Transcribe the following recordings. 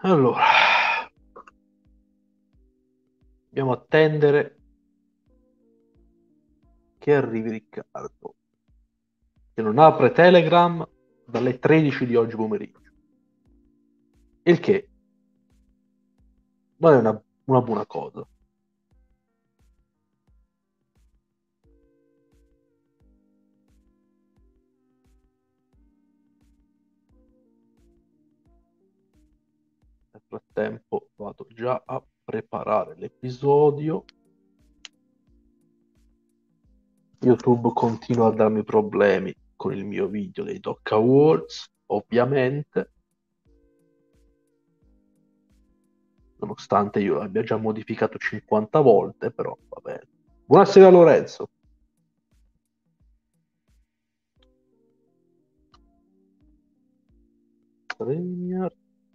Allora, dobbiamo attendere che arrivi Riccardo, che non apre Telegram dalle 13 di oggi pomeriggio. Il che non è una buona cosa. Nel frattempo vado già a preparare l'episodio. YouTube continua a darmi problemi con il mio video dei Doc Awards, ovviamente, nonostante io l'abbia già modificato 50 volte, però va bene. Buonasera Lorenzo. Premier.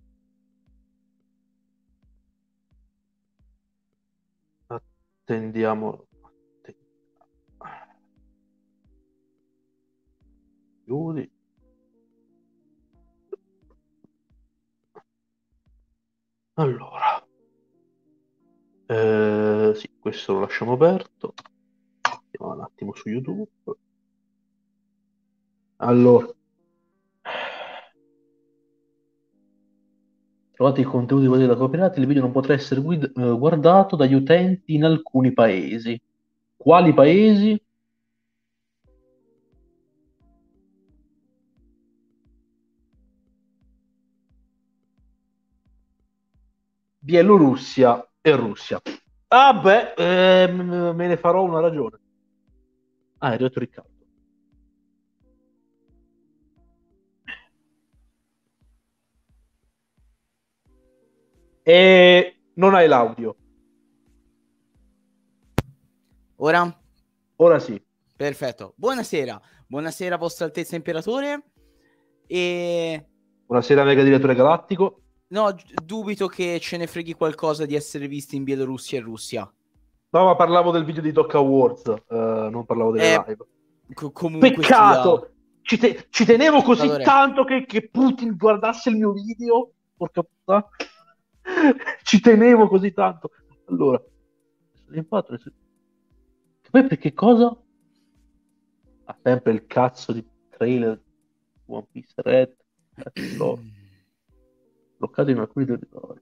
Attendiamo. Chiudi. Allora, sì, questo lo lasciamo aperto. Andiamo un attimo su YouTube. Allora, trovate i contenuti quelli da copyright, il video non potrà essere guardato dagli utenti in alcuni paesi. Quali paesi? Bielorussia e Russia. Ah beh, me ne farò una ragione. Ah, è arrivato Riccardo. E non hai l'audio. Ora? Ora sì. Perfetto. Buonasera. Buonasera, Vostra Altezza Imperatore. E... Buonasera, mega direttore galattico. No, dubito che ce ne freghi qualcosa di essere visti in Bielorussia e Russia. No, ma parlavo del video di Doc Awards, non parlavo delle live. Comunque Peccato! sia... Ci tenevo così Allora... tanto che Putin guardasse il mio video. Porca puttana. Ci tenevo così tanto. Allora, poi perché cosa? Ha sempre il cazzo di trailer One Piece Red. Bloccato in alcuni territori.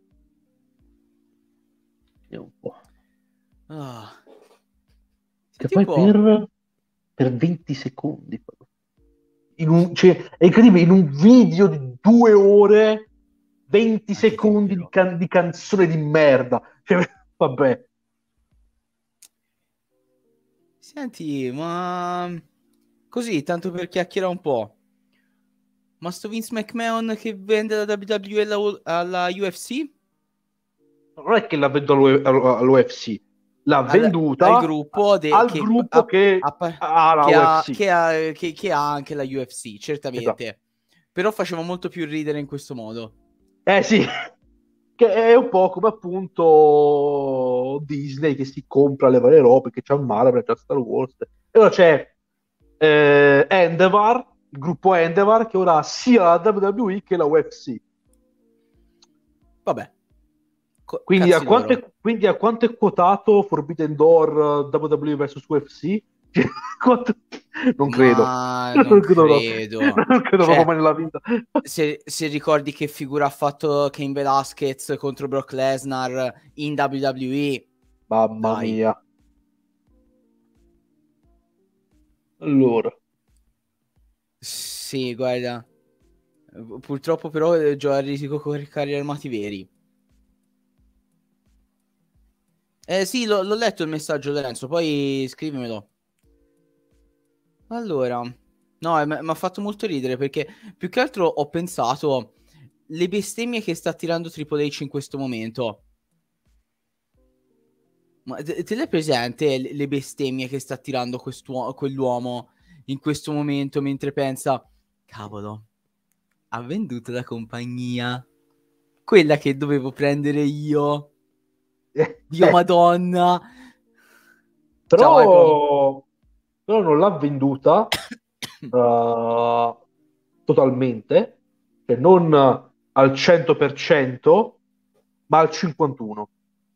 Vediamo un po'. Che poi per 20 secondi. Cioè, è incredibile, in un video di 2 ore, 20 secondi di canzone di merda. Cioè, vabbè. Senti, ma... Così, tanto per chiacchierare un po'. Ma sto Vince McMahon che vende la WWE alla UFC? Non è che l'ha venduta all'UFC, l'ha venduta al gruppo al gruppo che ha la UFC. Che ha anche la UFC, certamente. Esatto. Però faceva molto più ridere in questo modo. Sì, che è un po' come appunto Disney che si compra le varie robe, che c'ha Marvel, c'ha Star Wars. E ora c'è Endeavor, il gruppo Endeavor, che ora ha sia la WWE che la UFC. Vabbè. Quindi a quanto è quotato Forbidden Door WWE vs UFC? Non credo. Non credo. Non credo proprio mai nella vita. Se ricordi che figura ha fatto Cain Velasquez contro Brock Lesnar in WWE, mamma mia. Allora. Sì, guarda. Purtroppo però gioca a risico con i carri armati veri. Sì, l'ho letto il messaggio, Lorenzo, poi scrivimelo. Allora, no, mi ha fatto molto ridere perché più che altro ho pensato le bestemmie che sta tirando Triple H in questo momento. Ma te le presente le bestemmie che sta tirando quell'uomo in questo momento mentre pensa, cavolo, ha venduto la compagnia, quella che dovevo prendere io. Dio Madonna. Però non l'ha venduta totalmente, cioè non al 100%, ma al 51.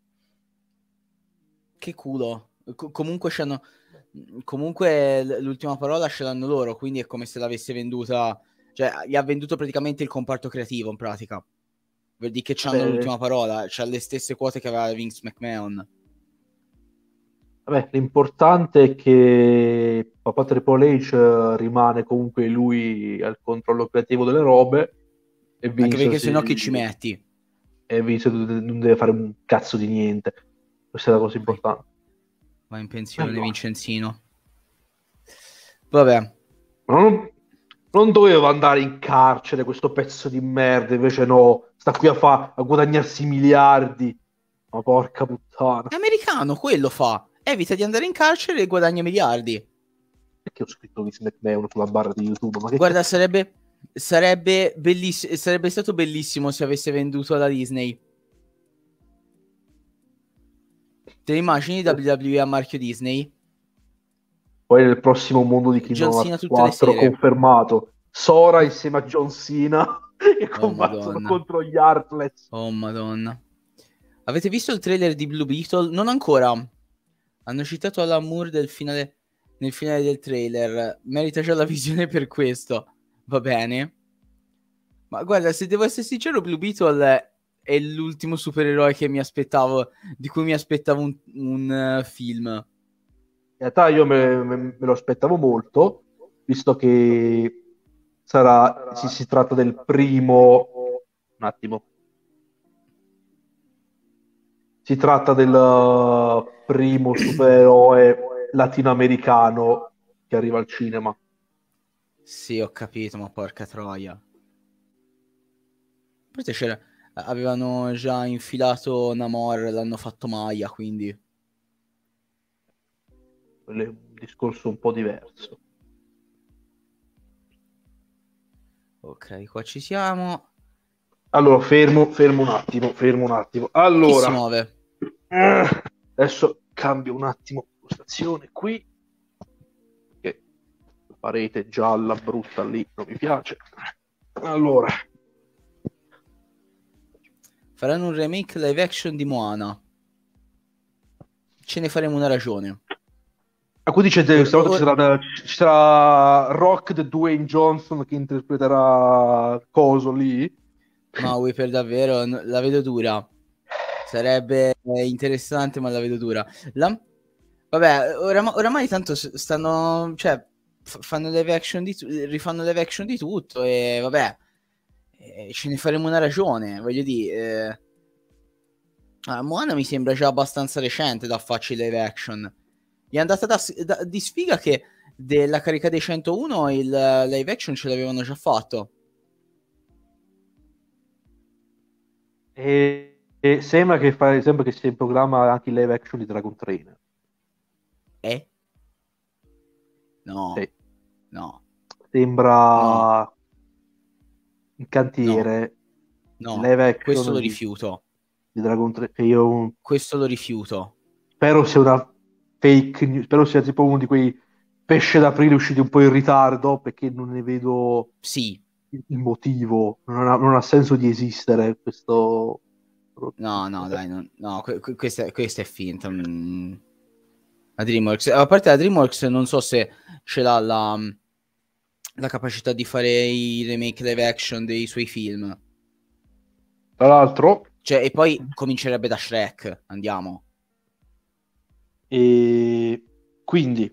Che culo. Comunque l'ultima parola ce l'hanno loro, quindi è come se l'avesse venduta, cioè gli ha venduto praticamente il comparto creativo in pratica. Vuol dire che c'hanno l'ultima parola, c'ha le stesse quote che aveva Vince McMahon. Vabbè, l'importante è che papà Triple H rimane comunque lui al controllo creativo delle robe e Anche Vince, perché sennò chi ci metti? Non deve fare un cazzo di niente. Questa è la cosa importante. Va in pensione Allora. Vincenzino. Vabbè. Non doveva andare in carcere questo pezzo di merda, invece no, sta qui a guadagnarsi miliardi. Ma porca puttana. È americano, quello fa. Evita di andare in carcere e guadagna miliardi. Perché ho scritto Vince McMahon sulla barra di YouTube? Ma che Guarda, cazzo? sarebbe stato bellissimo se avesse venduto alla Disney. Te immagini WWE a marchio Disney? Poi nel prossimo mondo di John Kingdom Cena Hearts tutte le 4 sere. Sora insieme a John Cena che Oh combattono madonna. contro gli Heartless. Oh madonna. Avete visto il trailer di Blue Beetle? Non ancora. Hanno citato Alan Moore nel finale del trailer. Merita già la visione per questo. Va bene. Ma guarda, se devo essere sincero, Blue Beetle è l'ultimo supereroe che mi aspettavo, di cui mi aspettavo un film. In realtà io me lo aspettavo molto, visto che si tratta del primo. Un attimo. Si tratta del primo supereroe latinoamericano che arriva al cinema. Sì, ho capito, ma porca troia. Forse avevano già infilato Namor, l'hanno fatto Maya, quindi... Quello è un discorso un po' diverso. Ok, qua ci siamo. Allora, fermo un attimo. Chi si Allora, muove? adesso cambio un attimo postazione qui, che la parete gialla brutta lì non mi piace. Allora, Faranno un remake live action di Moana. Ce ne faremo una ragione. quindi questa volta ci sarà Rock the Dwayne Johnson che interpreterà Coso lì. Ma vuoi per davvero? La vedo dura. Sarebbe interessante, ma la vedo dura. Vabbè, oramai tanto stanno... Cioè, fanno live action rifanno live action di tutto e vabbè, ce ne faremo una ragione, voglio dire. Moana mi sembra già abbastanza recente da farci live action. Gli è andata di sfiga che della carica dei 101 il live action ce l'avevano già fatto. E sembra che sia in programma anche il live action di Dragon Trainer. No. Sì. No. Sembra No. in cantiere. No. Il live action Questo lo rifiuto. Di Dragon Trainer. Questo lo rifiuto. Spero sia una fake news. Spero sia tipo uno di quei pesce d'aprile usciti un po' in ritardo, perché non ne vedo il motivo. Non ha senso di esistere questo. No, dai, no, questa è finta. La DreamWorks, a parte la DreamWorks, non so se ce l'ha la capacità di fare i remake live action dei suoi film. Tra l'altro, cioè, e poi comincerebbe da Shrek. Andiamo. E quindi,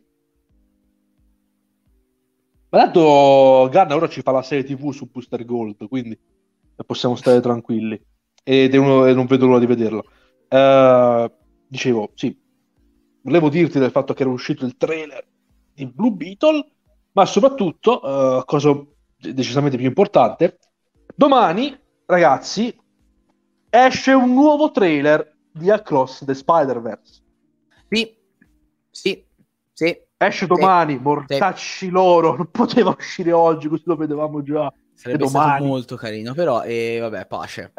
ma tanto Gunn ora ci fa la serie TV su Booster Gold, quindi possiamo stare tranquilli. E non vedo l'ora di vederla. Dicevo, sì, volevo dirti del fatto che era uscito il trailer di Blue Beetle, ma soprattutto, cosa decisamente più importante, domani, ragazzi, esce un nuovo trailer di Across the Spider-Verse. Sì. Esce domani, mortacci loro, non poteva uscire oggi, così lo vedevamo già. Sarebbe stato molto carino, però, vabbè, pace.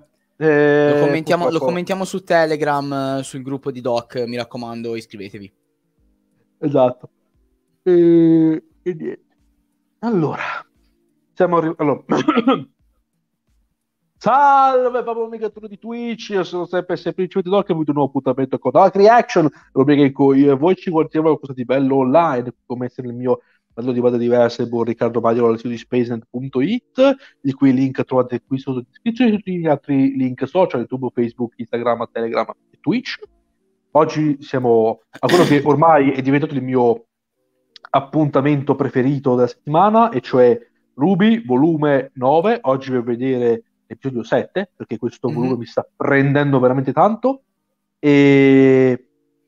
Lo commentiamo su Telegram, sul gruppo di Doc, mi raccomando, iscrivetevi. Esatto. E niente. Allora, Salve, Pablo Migaturo di Twitch, io sono sempre semplicemente Doc e ho avuto un nuovo appuntamento con Dark Reaction, rubrica in cui voi ci guardiamo qualcosa di bello online, come essere il mio bello di bande diverse, buon Riccardo Maggio al sito di spacenet.it, di cui link trovate qui sotto in descrizione e tutti gli altri link social, YouTube, Facebook, Instagram, Telegram e Twitch. Oggi siamo a quello che ormai è diventato il mio appuntamento preferito della settimana, e cioè Ruby, volume 9, oggi per vedere l'episodio 7, perché questo volume mi sta prendendo veramente tanto, e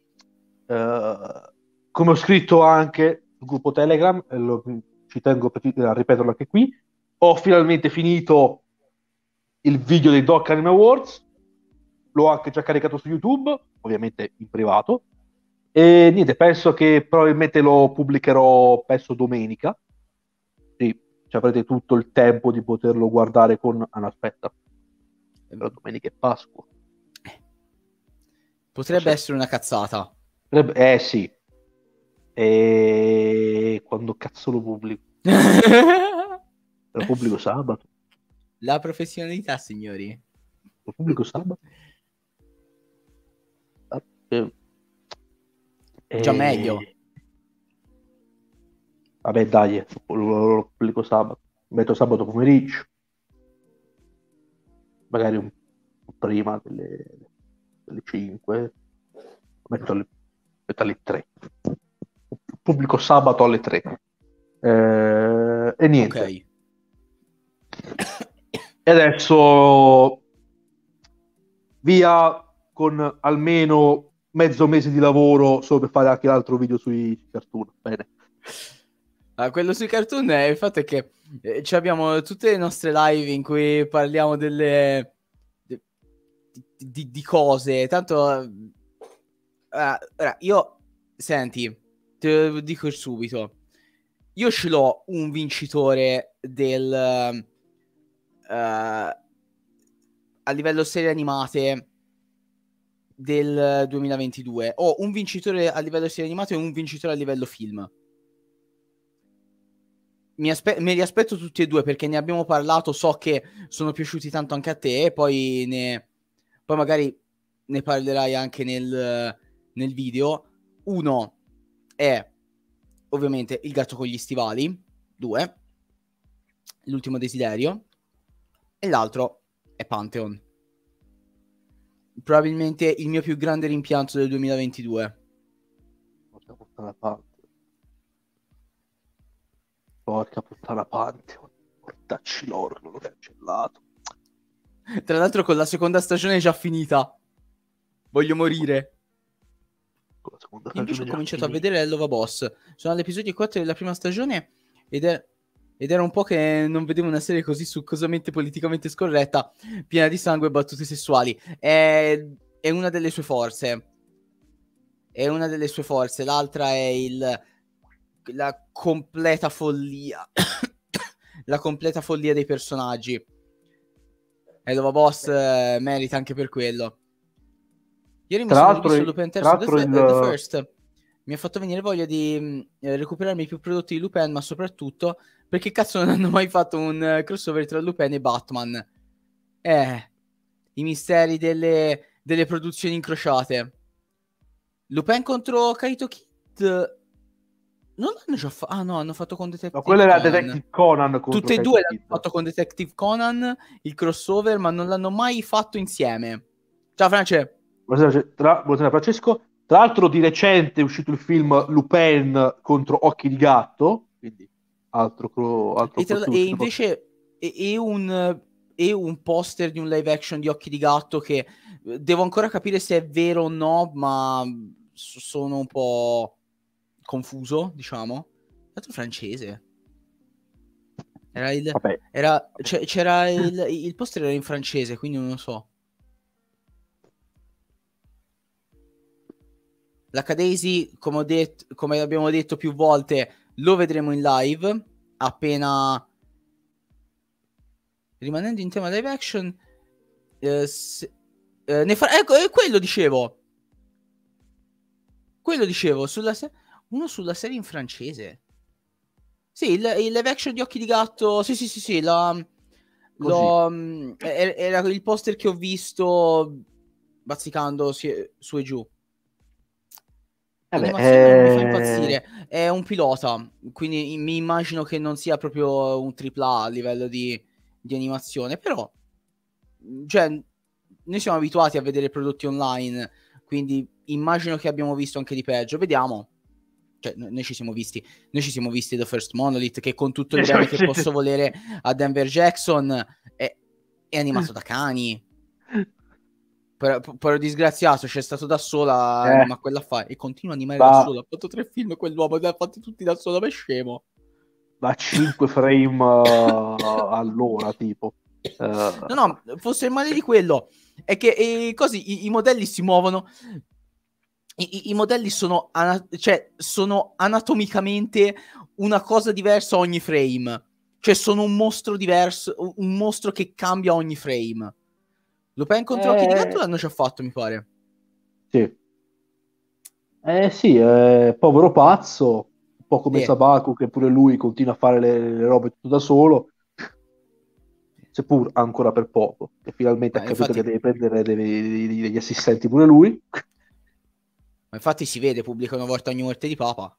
come ho scritto anche sul gruppo Telegram, ci tengo a ripeterlo anche qui, ho finalmente finito il video dei Doc Anime Awards, l'ho anche già caricato su YouTube, ovviamente in privato, e niente, penso che probabilmente lo pubblicherò, penso domenica, sì, ci avrete tutto il tempo di poterlo guardare con... Ah, no, aspetta, però domenica è Pasqua. Potrebbe essere una cazzata. Sì. E quando cazzo lo pubblico? Lo pubblico sabato. La professionalità, signori. Lo pubblico sabato. Già meglio. Vabbè, dai, lo pubblico sabato. Metto sabato pomeriggio. Magari un po' prima delle 5. Metto alle 3. Pubblico sabato alle 3. E niente. Ok. E adesso via con almeno mezzo mese di lavoro solo per fare anche l'altro video sui cartoon. Bene. Quello sui cartoon è il fatto è che abbiamo tutte le nostre live in cui parliamo delle di cose. Tanto ora, io senti, te lo dico subito. Io ce l'ho un vincitore del a livello serie animate del 2022. Ho un vincitore a livello serie animate e un vincitore a livello film. Me li aspetto tutti e due perché ne abbiamo parlato, so che sono piaciuti tanto anche a te, e poi magari ne parlerai anche nel video. Uno è ovviamente Il gatto con gli stivali, 2, L'ultimo desiderio, e l'altro è Pantheon. Probabilmente il mio più grande rimpianto del 2022. Porca puttana, Pantheon. Portacci l'oro, non l'ho cancellato. Tra l'altro con la seconda stagione già finita. Voglio morire. Invece ho cominciato a vedere Lova Boss. Sono all'episodio 4 della prima stagione ed era un po' che non vedevo una serie così succosamente politicamente scorretta, piena di sangue e battute sessuali. È una delle sue forze. È una delle sue forze. L'altra è la completa follia. La completa follia dei personaggi. E Lova Boss merita anche per quello. Ieri mi sono rivisto Lupin terzo The First. Mi ha fatto venire voglia di recuperarmi i più prodotti di Lupin, ma soprattutto perché cazzo non hanno mai fatto un crossover tra Lupin e Batman. I misteri delle produzioni incrociate. Lupin contro Kaito Kid non l'hanno già fatto. Ah no, hanno fatto con Detective Conan. Quella era Detective Conan. Tutte e due l'hanno fatto con Detective Conan, il crossover, ma non l'hanno mai fatto insieme. Ciao France. Buonasera Francesco. Tra l'altro di recente è uscito il film Lupin contro Occhi di Gatto, quindi altro e invece è un poster di un live action di Occhi di Gatto che devo ancora capire se è vero o no, ma sono un po' confuso, diciamo. L'altro francese. C'era il poster era in francese, quindi non lo so. L'H-Daisy, come abbiamo detto più volte, lo vedremo in live appena. Rimanendo in tema live action, ecco, è quello dicevo. Uno sulla serie in francese. Sì, il live action di Occhi di Gatto. Sì. Era il poster che ho visto bazzicando su e giù. L'animazione non mi fa impazzire, è un pilota, quindi mi immagino che non sia proprio un AAA a livello di animazione, però cioè, noi siamo abituati a vedere prodotti online, quindi immagino che abbiamo visto anche di peggio, vediamo. Cioè, noi ci siamo visti The First Monolith, che con tutto il bene che posso volere a Denver Jackson è animato da cani. Però disgraziato, c'è stato da sola, ma quella fa e continua a animare da solo. Ha fatto 3 film quell'uomo, li ha fatti tutti da solo, ma è scemo. Da 5 frame all'ora, tipo. No, fosse il male di quello è che così i modelli si muovono. I modelli sono anatomicamente una cosa diversa ogni frame. Cioè sono un mostro diverso, un mostro che cambia ogni frame. Lupin contro Occhi di Gatto l'hanno già fatto, mi pare. Sì. Sì, povero pazzo, un po' come Sabaku, che pure lui continua a fare le robe tutto da solo, seppur ancora per poco, che finalmente ha capito che deve prendere degli assistenti pure lui. Ma infatti si vede, pubblica una volta ogni morte di papa.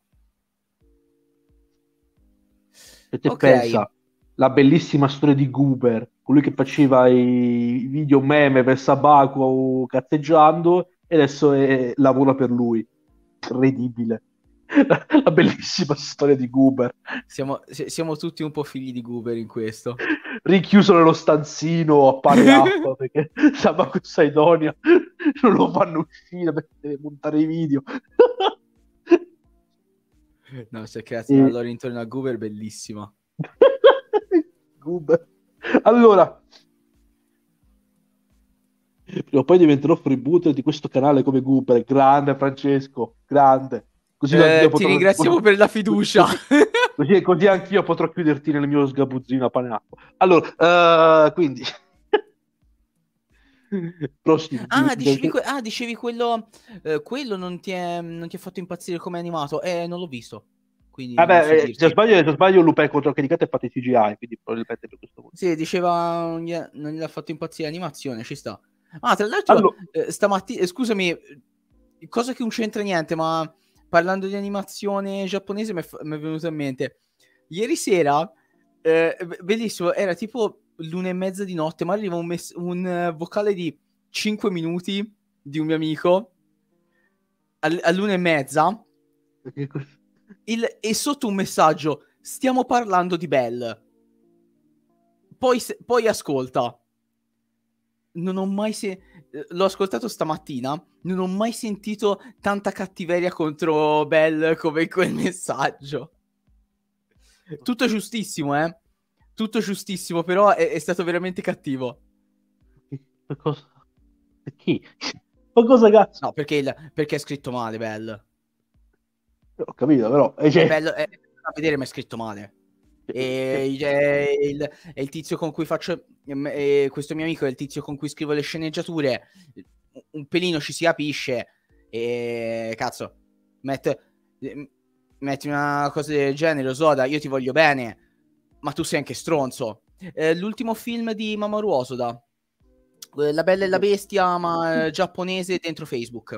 E te pensa, la bellissima storia di Goober, colui che faceva i video meme per Sabaku cazzeggiando, e adesso lavora per lui. Incredibile. La bellissima storia di Goober. Siamo tutti un po' figli di Goober in questo. Richiuso nello stanzino a pare acqua perché Sabaku e Saidonia non lo fanno uscire perché deve montare i video. No, c'è creato una lore intorno a Goober bellissima. Goober. Allora, prima o poi diventerò freebooter di questo canale come Goober. Grande Francesco, grande. Così anch'io ti ringraziamo per la fiducia. Così anch'io potrò chiuderti nel mio sgabuzzino a pane acqua. Allora, quindi dicevi quello non ti è fatto impazzire come animato? Non l'ho visto. Quindi se sbaglio Lupin contro Occhi di Gatto è fatto in CGI, quindi probabilmente per questo motivo. Sì, diceva non gli ha fatto impazzire l'animazione, ci sta. Tra l'altro stamattina, scusami, cosa che non c'entra niente, ma parlando di animazione giapponese mi è venuto in mente. Ieri sera, bellissimo, era tipo l'1:30 di notte, ma arriva un vocale di 5 minuti di un mio amico all'1:30 e sotto un messaggio: stiamo parlando di Belle. Poi ascolta. Non ho mai l'ho ascoltato stamattina, non ho mai sentito tanta cattiveria contro Belle come in quel messaggio. Tutto giustissimo, tutto giustissimo, però è stato veramente cattivo. Cosa? Perché? Ma cosa cazzo? No, perché è scritto male Belle. Ho capito, però È bello da vedere, ma è scritto male. E il tizio con cui faccio questo mio amico è il tizio con cui scrivo le sceneggiature. Un pelino ci si capisce e cazzo, metti una cosa del genere, Osoda, io ti voglio bene, ma tu sei anche stronzo. L'ultimo film di Mamoru Hosoda, La Bella e la Bestia, ma giapponese, dentro Facebook.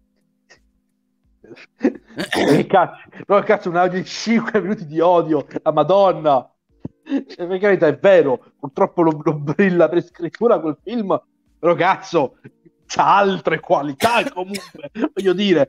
Cazzo, un audio di 5 minuti di odio, la Madonna. Per carità, è vero, purtroppo non brilla per scrittura quel film, però cazzo, c'ha altre qualità comunque, voglio dire.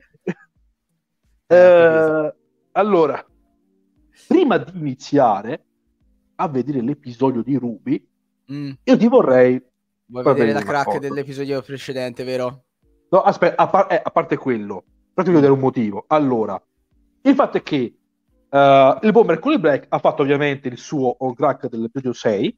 Allora, prima di iniziare a vedere l'episodio di Ruby, io ti vorrei vedere la crack dell'episodio precedente, vero? No, aspetta, a parte quello, però ti voglio vedere un motivo. Allora, il fatto è che il buon Mercury Black ha fatto ovviamente il suo on crack dell'episodio 6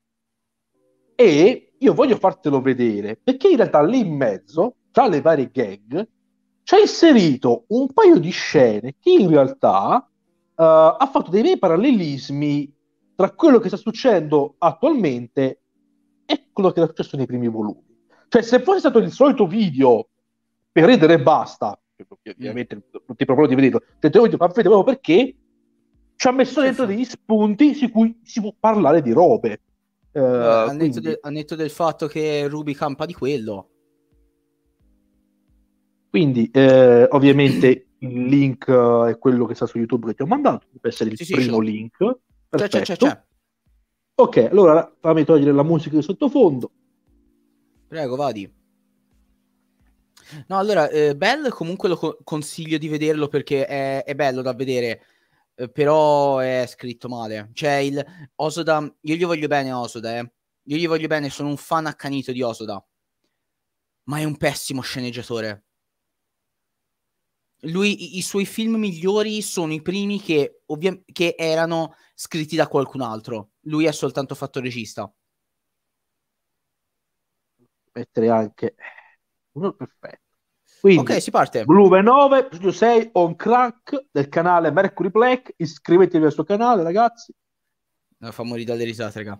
e io voglio fartelo vedere perché in realtà lì in mezzo, tra le varie gag, c'è inserito un paio di scene che in realtà ha fatto dei bei parallelismi tra quello che sta succedendo attualmente e quello che era successo nei primi volumi. Cioè, se fosse stato il solito video per ridere e basta, ovviamente non ti propongo di vederlo, cioè, te lo voglio far vedere proprio perché ci ha messo dentro degli spunti su cui si può parlare di robe. Al Quindi, netto del fatto che Ruby campa di quello. quindi ovviamente il link è quello che sta su YouTube che ti ho mandato, deve essere il Sì, sì, ce primo l'ho. link. C'è. Perfetto. Ok, allora fammi togliere la musica di sottofondo. Prego, vadi. No, allora, Bell comunque lo consiglio di vederlo perché è bello da vedere, però è scritto male. Cioè, Osoda, io gli voglio bene a Osoda, Io gli voglio bene, sono un fan accanito di Osoda, ma è un pessimo sceneggiatore. Lui, i suoi film migliori sono i primi che erano scritti da qualcun altro. Lui ha soltanto fatto regista. Mettere anche uno perfetto. Quindi, Ok, si parte. Blume 9, episodio 6, on crack del canale Mercury Black. Iscrivetevi al suo canale, ragazzi. Fa morire dalle risate, raga.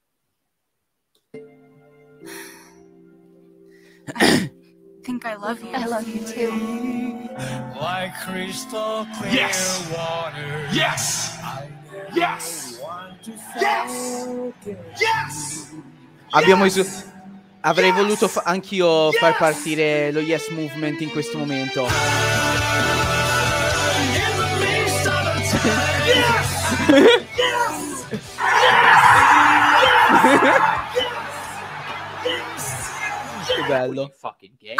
Think I love you. I love you too. Like crystal clear water. Yes. Yes. Yes. Avrei voluto anch'io far partire lo Yes Movement in questo momento. Che bello. Fucking gay.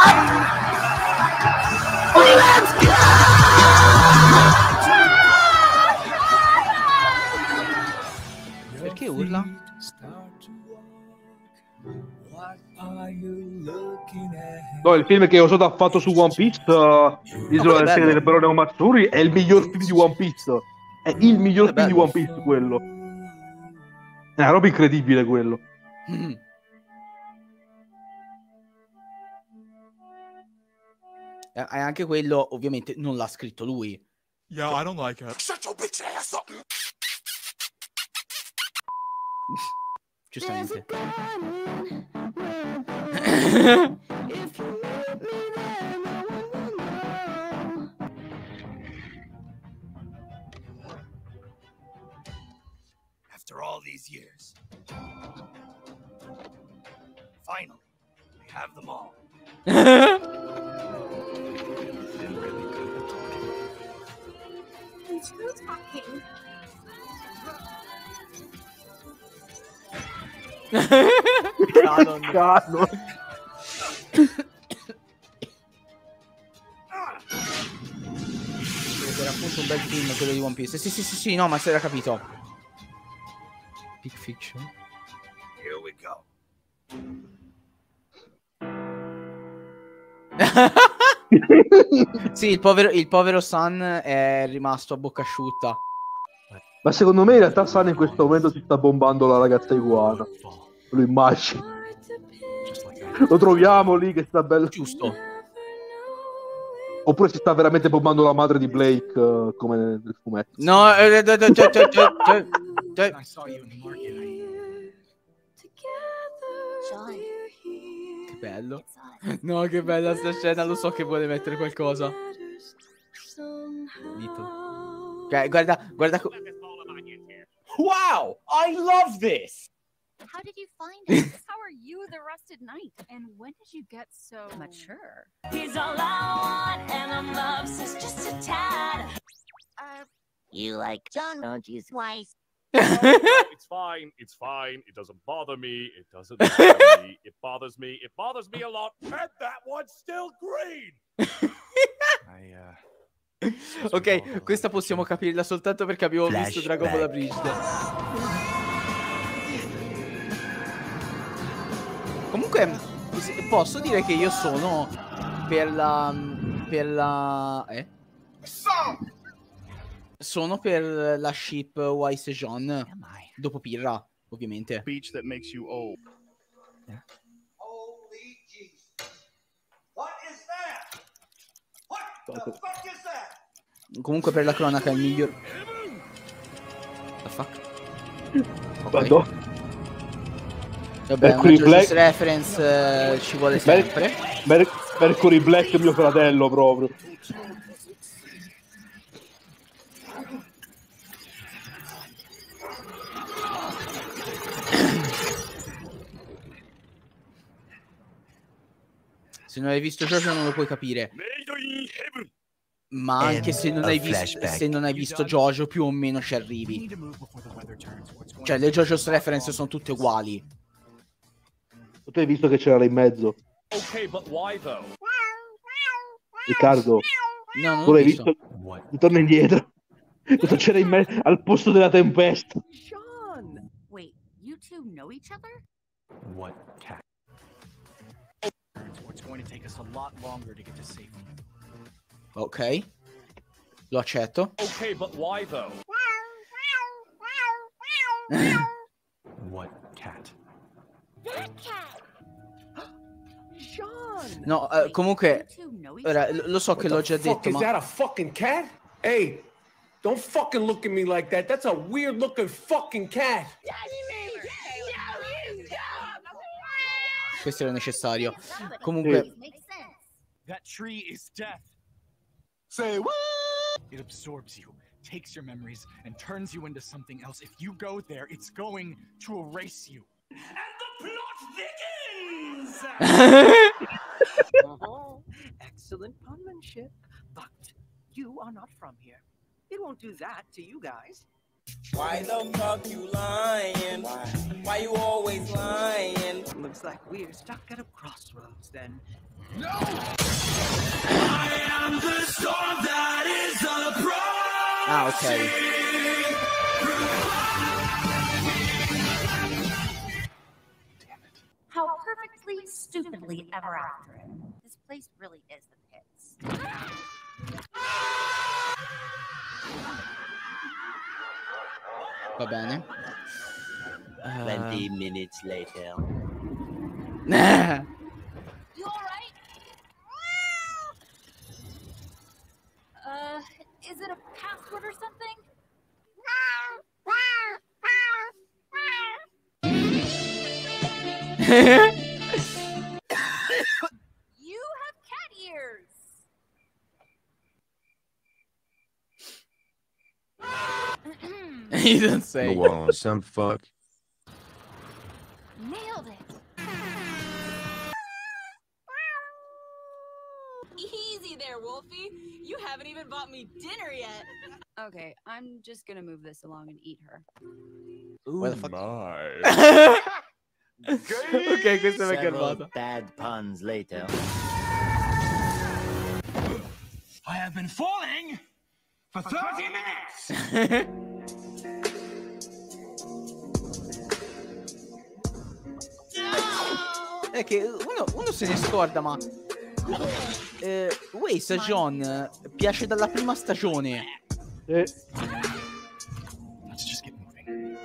Perché urla? No, il film che Osoda ha fatto su One Piece, Isola del Segre del Barone Matsuri, è il miglior film di One Piece. È il miglior film di One Piece, quello. È una roba incredibile, quello. E anche quello, ovviamente, non l'ha scritto lui. Yeah, I don't like it. Shut your bitch ass up. Giustamente. After all these years, finally, we have them all. It's who talking. Canon. Era appunto un bel film quello di One Piece. Sì, no, ma si era capito. Big Fiction. Here we go. Sì, il povero San è rimasto a bocca asciutta. Ma secondo me in realtà San in questo momento si sta bombando la ragazza iguana. Lo immagino. Lo troviamo lì che sta bello. Giusto. Oppure si sta veramente bombando la madre di Blake come nel fumetto. No, I saw you in the market. che bello. No, che bella sta scena, lo so che vuole mettere qualcosa. Dito. Guarda. Wow, I love this. How did you find it? How are you the rusted knight? And when did you get so mature? He's all I want, and I'm obsessed just a tad. You like John, don't you, twice? It's fine. It's fine. It doesn't bother me. It doesn't bother me. It bothers me. It bothers me a lot. And that one's still green. Ok, questa possiamo capirla soltanto perché abbiamo visto Dragon Ball Abridged. Comunque, posso dire che io sono per la sono per la ship Wise e Jean dopo Pirra, ovviamente. Beach that makes you old. Holy Jesus. What is that? What the fuck is that? Comunque per la cronaca il miglior. The fuck? Okay. Vabbè, Mercury Black reference ci vuole sempre. Mercury Black è mio fratello proprio. Se non hai visto Jojo non lo puoi capire. Ma anche se non hai visto Jojo, più o meno ci arrivi. Cioè, le JoJo's reference sono tutte uguali. Tu hai visto che c'era là in mezzo? Riccardo, No, non tu l'ho l'hai visto. visto? Torna indietro. Cosa c'era in mezzo al posto della tempesta? Sean! Wait, you two know each other? What cat? It's going to take us a lot longer to get to safety. Ok. Lo accetto. Okay, but why though? What cat? That cat! Sean! No, comunque, ora, lo so che l'ho già detto, Is ma... that a fucking cat? Hey, don't fucking look at me like that. That's a weird looking fucking cat. Questo era necessario. Comunque... That tree is death. Say what? It absorbs you, takes your memories, and turns you into something else. If you go there, it's going to erase you. And the plot thickens! Excellent penmanship, but you are not from here. It won't do that to you guys. Why the fuck you lying? Why you always lying? Looks like we're stuck at a crossroads then. No! I am the storm that is approaching! Ah, ok. How perfectly, stupidly ever after it. This place really is the pits. Va bene. 20 minutes later. You alright? Is it a password or something? You have cat ears! You don't say. Go on, some fuck. Nailed it! Easy there, Wolfie. You haven't even bought me dinner yet. Okay, I'm just gonna move this along and eat her. Where the fuck? My. Ok, questo mi è calmato. Bad puns later. I have been falling for 30 minutes! È che uno se ne scorda, ma Waste John piace dalla prima stagione. Let's just get moving.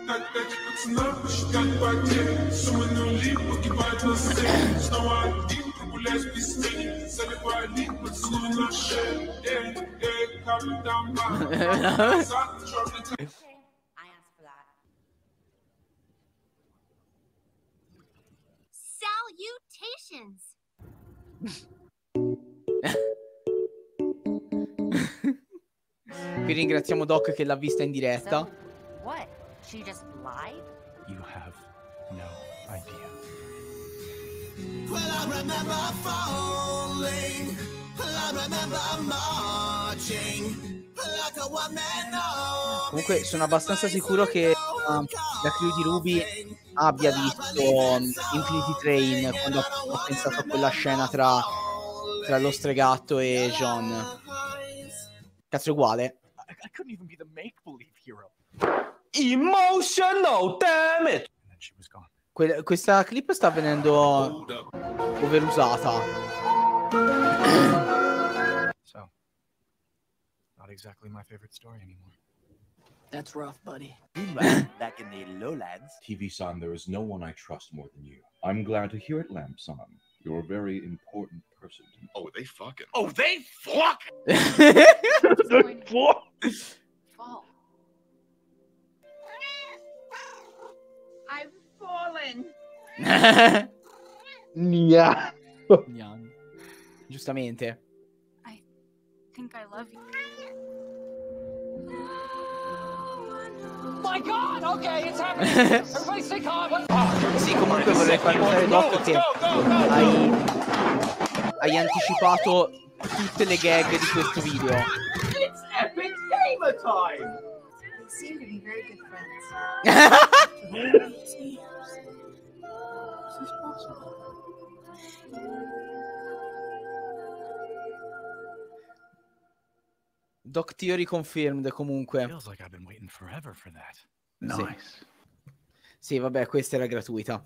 Salutations! Qui ringraziamo Doc che l'ha vista in diretta. What? She just lied? You have no idea. Well, I remember falling. I remember marching. Like a one-man army. Comunque sono abbastanza sicuro che la crew di Ruby abbia visto Infinity Train quando ho pensato a quella scena tra lo stregatto e John. Cazzo è uguale. I couldn't even be the make-believe hero. Emotional, damn it! And then she was gone. Questa clip sta venendo overusata. So, not exactly my favorite story anymore. That's rough, buddy. Back in the lowlands. TV-san, there is no one I trust more than you. I'm glad to hear it, Lamp-san. You're a very important person to me. Oh, they fucking. Oh, they fucking! Fall. I've fallen. Nia. Giustamente. I think I love you. My God! Okay, it's happening. Everybody stay calm. Sì, comunque vorrei far notare Doc che hai anticipato tutte le gag di questo video. It's epic gamer time! They seem to be very good friends. Doc Theory confirmed comunque. Feels like I've been waiting forever for that. Nice. Sì, vabbè, questa era gratuita.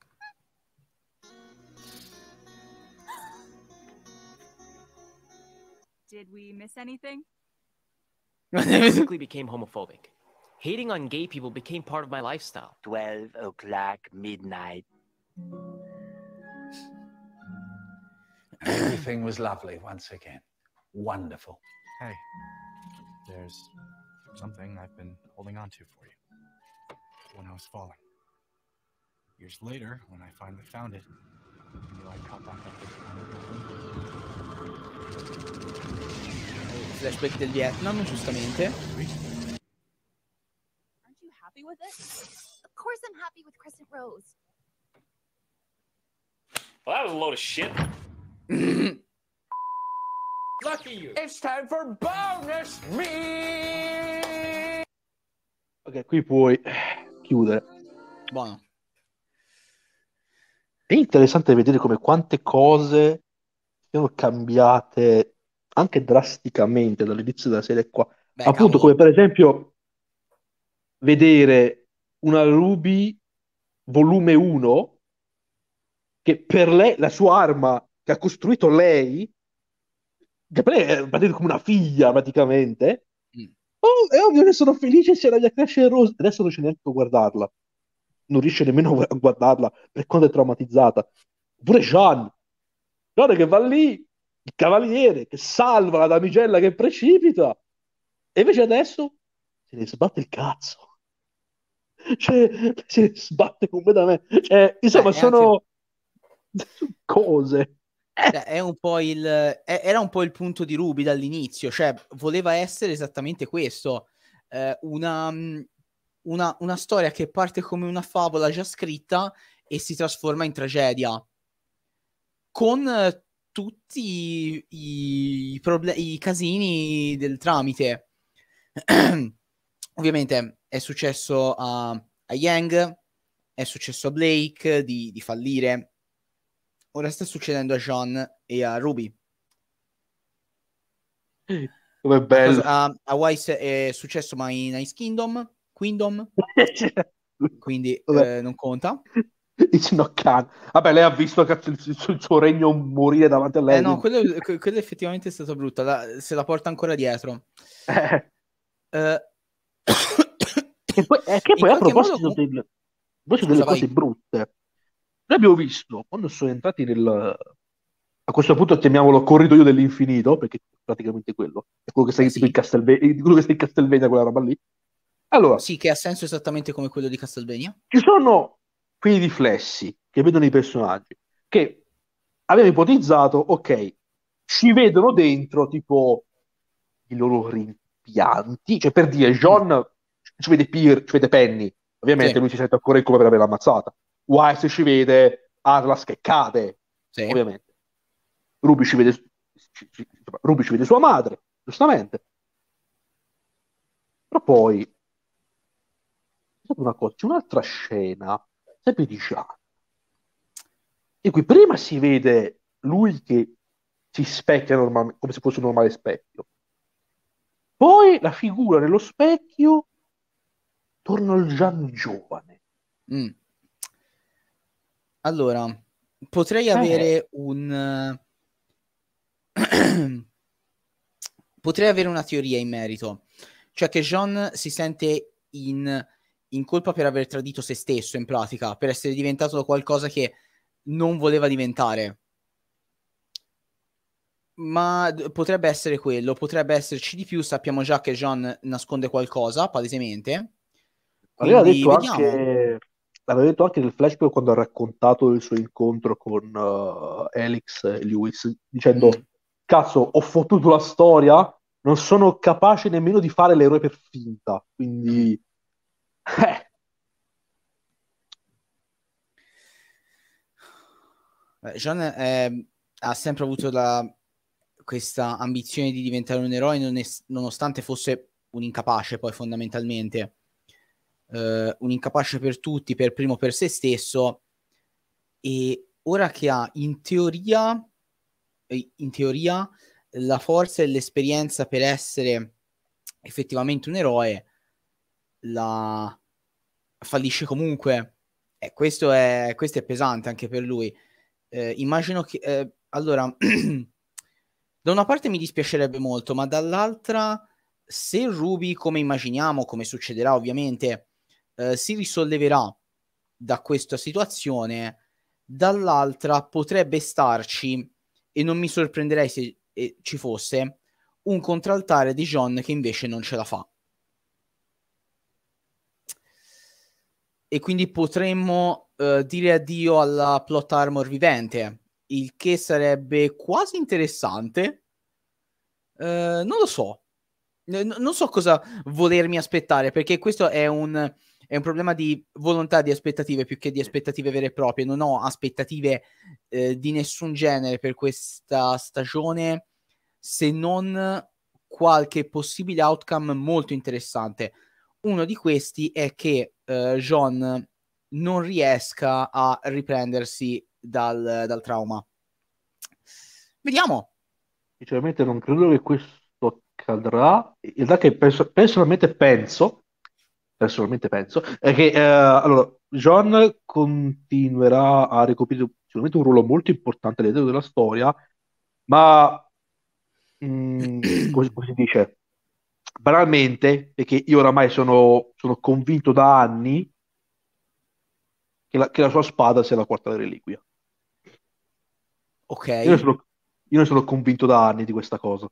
Did we miss anything? Quickly became homophobic. Hating on gay people became part of my lifestyle. 12 o'clock midnight. Everything was lovely once again. Wonderful. Hey, there's something I've been holding on to for you. When I was falling. Years later, when I finally found it, I knew I'd caught back up with Flashback del Vietnam, giustamente. Aren't you happy with it? Of course I'm happy with Crescent Rose. Well, that was a load of shit. Lucky you. It's time for bonus me. Ok, qui puoi chiudere. Buono. È interessante vedere come quante cose siano cambiate anche drasticamente dall'inizio della serie qua. Beh, Appunto, cavolo. come per esempio vedere una Ruby volume 1 che per lei, la sua arma che ha costruito lei, che per lei è praticamente come una figlia praticamente. Oh, è ovvio che sono felice se la mia Crescent Rose adesso non riesce neanche a guardarla, non riesce nemmeno a guardarla per quanto è traumatizzata. Oppure Jean che va lì, il cavaliere che salva la damigella che precipita, e invece adesso se ne sbatte il cazzo, cioè se ne sbatte completamente, cioè, insomma sono cose. È un po' era un po' il punto di Ruby dall'inizio, cioè voleva essere esattamente questo, una storia che parte come una favola già scritta e si trasforma in tragedia, con tutti i casini del tramite. Ovviamente è successo a Yang, è successo a Blake di fallire. Ora sta succedendo a Jean e a Ruby. Com'è bello. A Wise è successo ma in Ice Kingdom. Quindi non conta. Dice no, vabbè, lei ha visto il suo regno morire davanti a lei. No, quello effettivamente è stato brutto. Se la porta ancora dietro. Che poi a proposito delle cose brutte, noi abbiamo visto quando sono entrati a questo punto chiamiamolo corridoio dell'infinito, perché è praticamente quello è quello che sta tipo in Castlevania, quella roba lì. Allora, sì, che ha senso esattamente come quello di Castlevania. Ci sono quei riflessi che vedono i personaggi, che abbiamo ipotizzato, ok, ci vedono dentro tipo i loro rimpianti, cioè per dire, John ci vede Penny, ovviamente lui si sente ancora in come per averla ammazzata. Wise ci vede Atlas che cade, ovviamente. Ruby ci vede sua madre, giustamente. Però poi una cosa, c'è un'altra scena sempre di Jean, e qui prima si vede lui che si specchia normalmente come se fosse un normale specchio, poi la figura nello specchio torna al Jean giovane. Allora potrei avere potrei avere una teoria in merito, cioè che Jean si sente in colpa per aver tradito se stesso, in pratica, per essere diventato qualcosa che non voleva diventare. Ma potrebbe essere quello, potrebbe esserci di più. Sappiamo già che Jean nasconde qualcosa, palesemente. Aveva detto anche nel flashback, quando ha raccontato il suo incontro con Alex e Lewis, dicendo cazzo, ho fottuto la storia, non sono capace nemmeno di fare l'eroe per finta, quindi Jean ha sempre avuto questa ambizione di diventare un eroe, nonostante fosse un incapace, poi fondamentalmente. Un incapace per tutti, per primo per se stesso, e ora che ha in teoria la forza e l'esperienza per essere effettivamente un eroe, la fallisce comunque. Questo è pesante anche per lui. Immagino che allora da una parte mi dispiacerebbe molto, ma dall'altra, se Ruby, come immaginiamo, come succederà ovviamente, si risolleverà da questa situazione, dall'altra potrebbe starci, e non mi sorprenderei se ci fosse, un contraltare di John che invece non ce la fa. E quindi potremmo dire addio alla plot armor vivente, il che sarebbe quasi interessante. Non lo so. Non so cosa volermi aspettare, perché questo è un problema di volontà, di aspettative, più che di aspettative vere e proprie. Non ho aspettative di nessun genere per questa stagione, se non qualche possibile outcome molto interessante. Uno di questi è che John non riesca a riprendersi dal trauma. Vediamo. Sinceramente non credo che questo accadrà. In realtà che personalmente penso è che allora, John continuerà a ricoprire sicuramente un ruolo molto importante all'interno della storia, ma come si dice? Banalmente, perché io oramai sono convinto da anni che la sua spada sia la quarta reliquia. Ok. Io ne sono convinto da anni di questa cosa.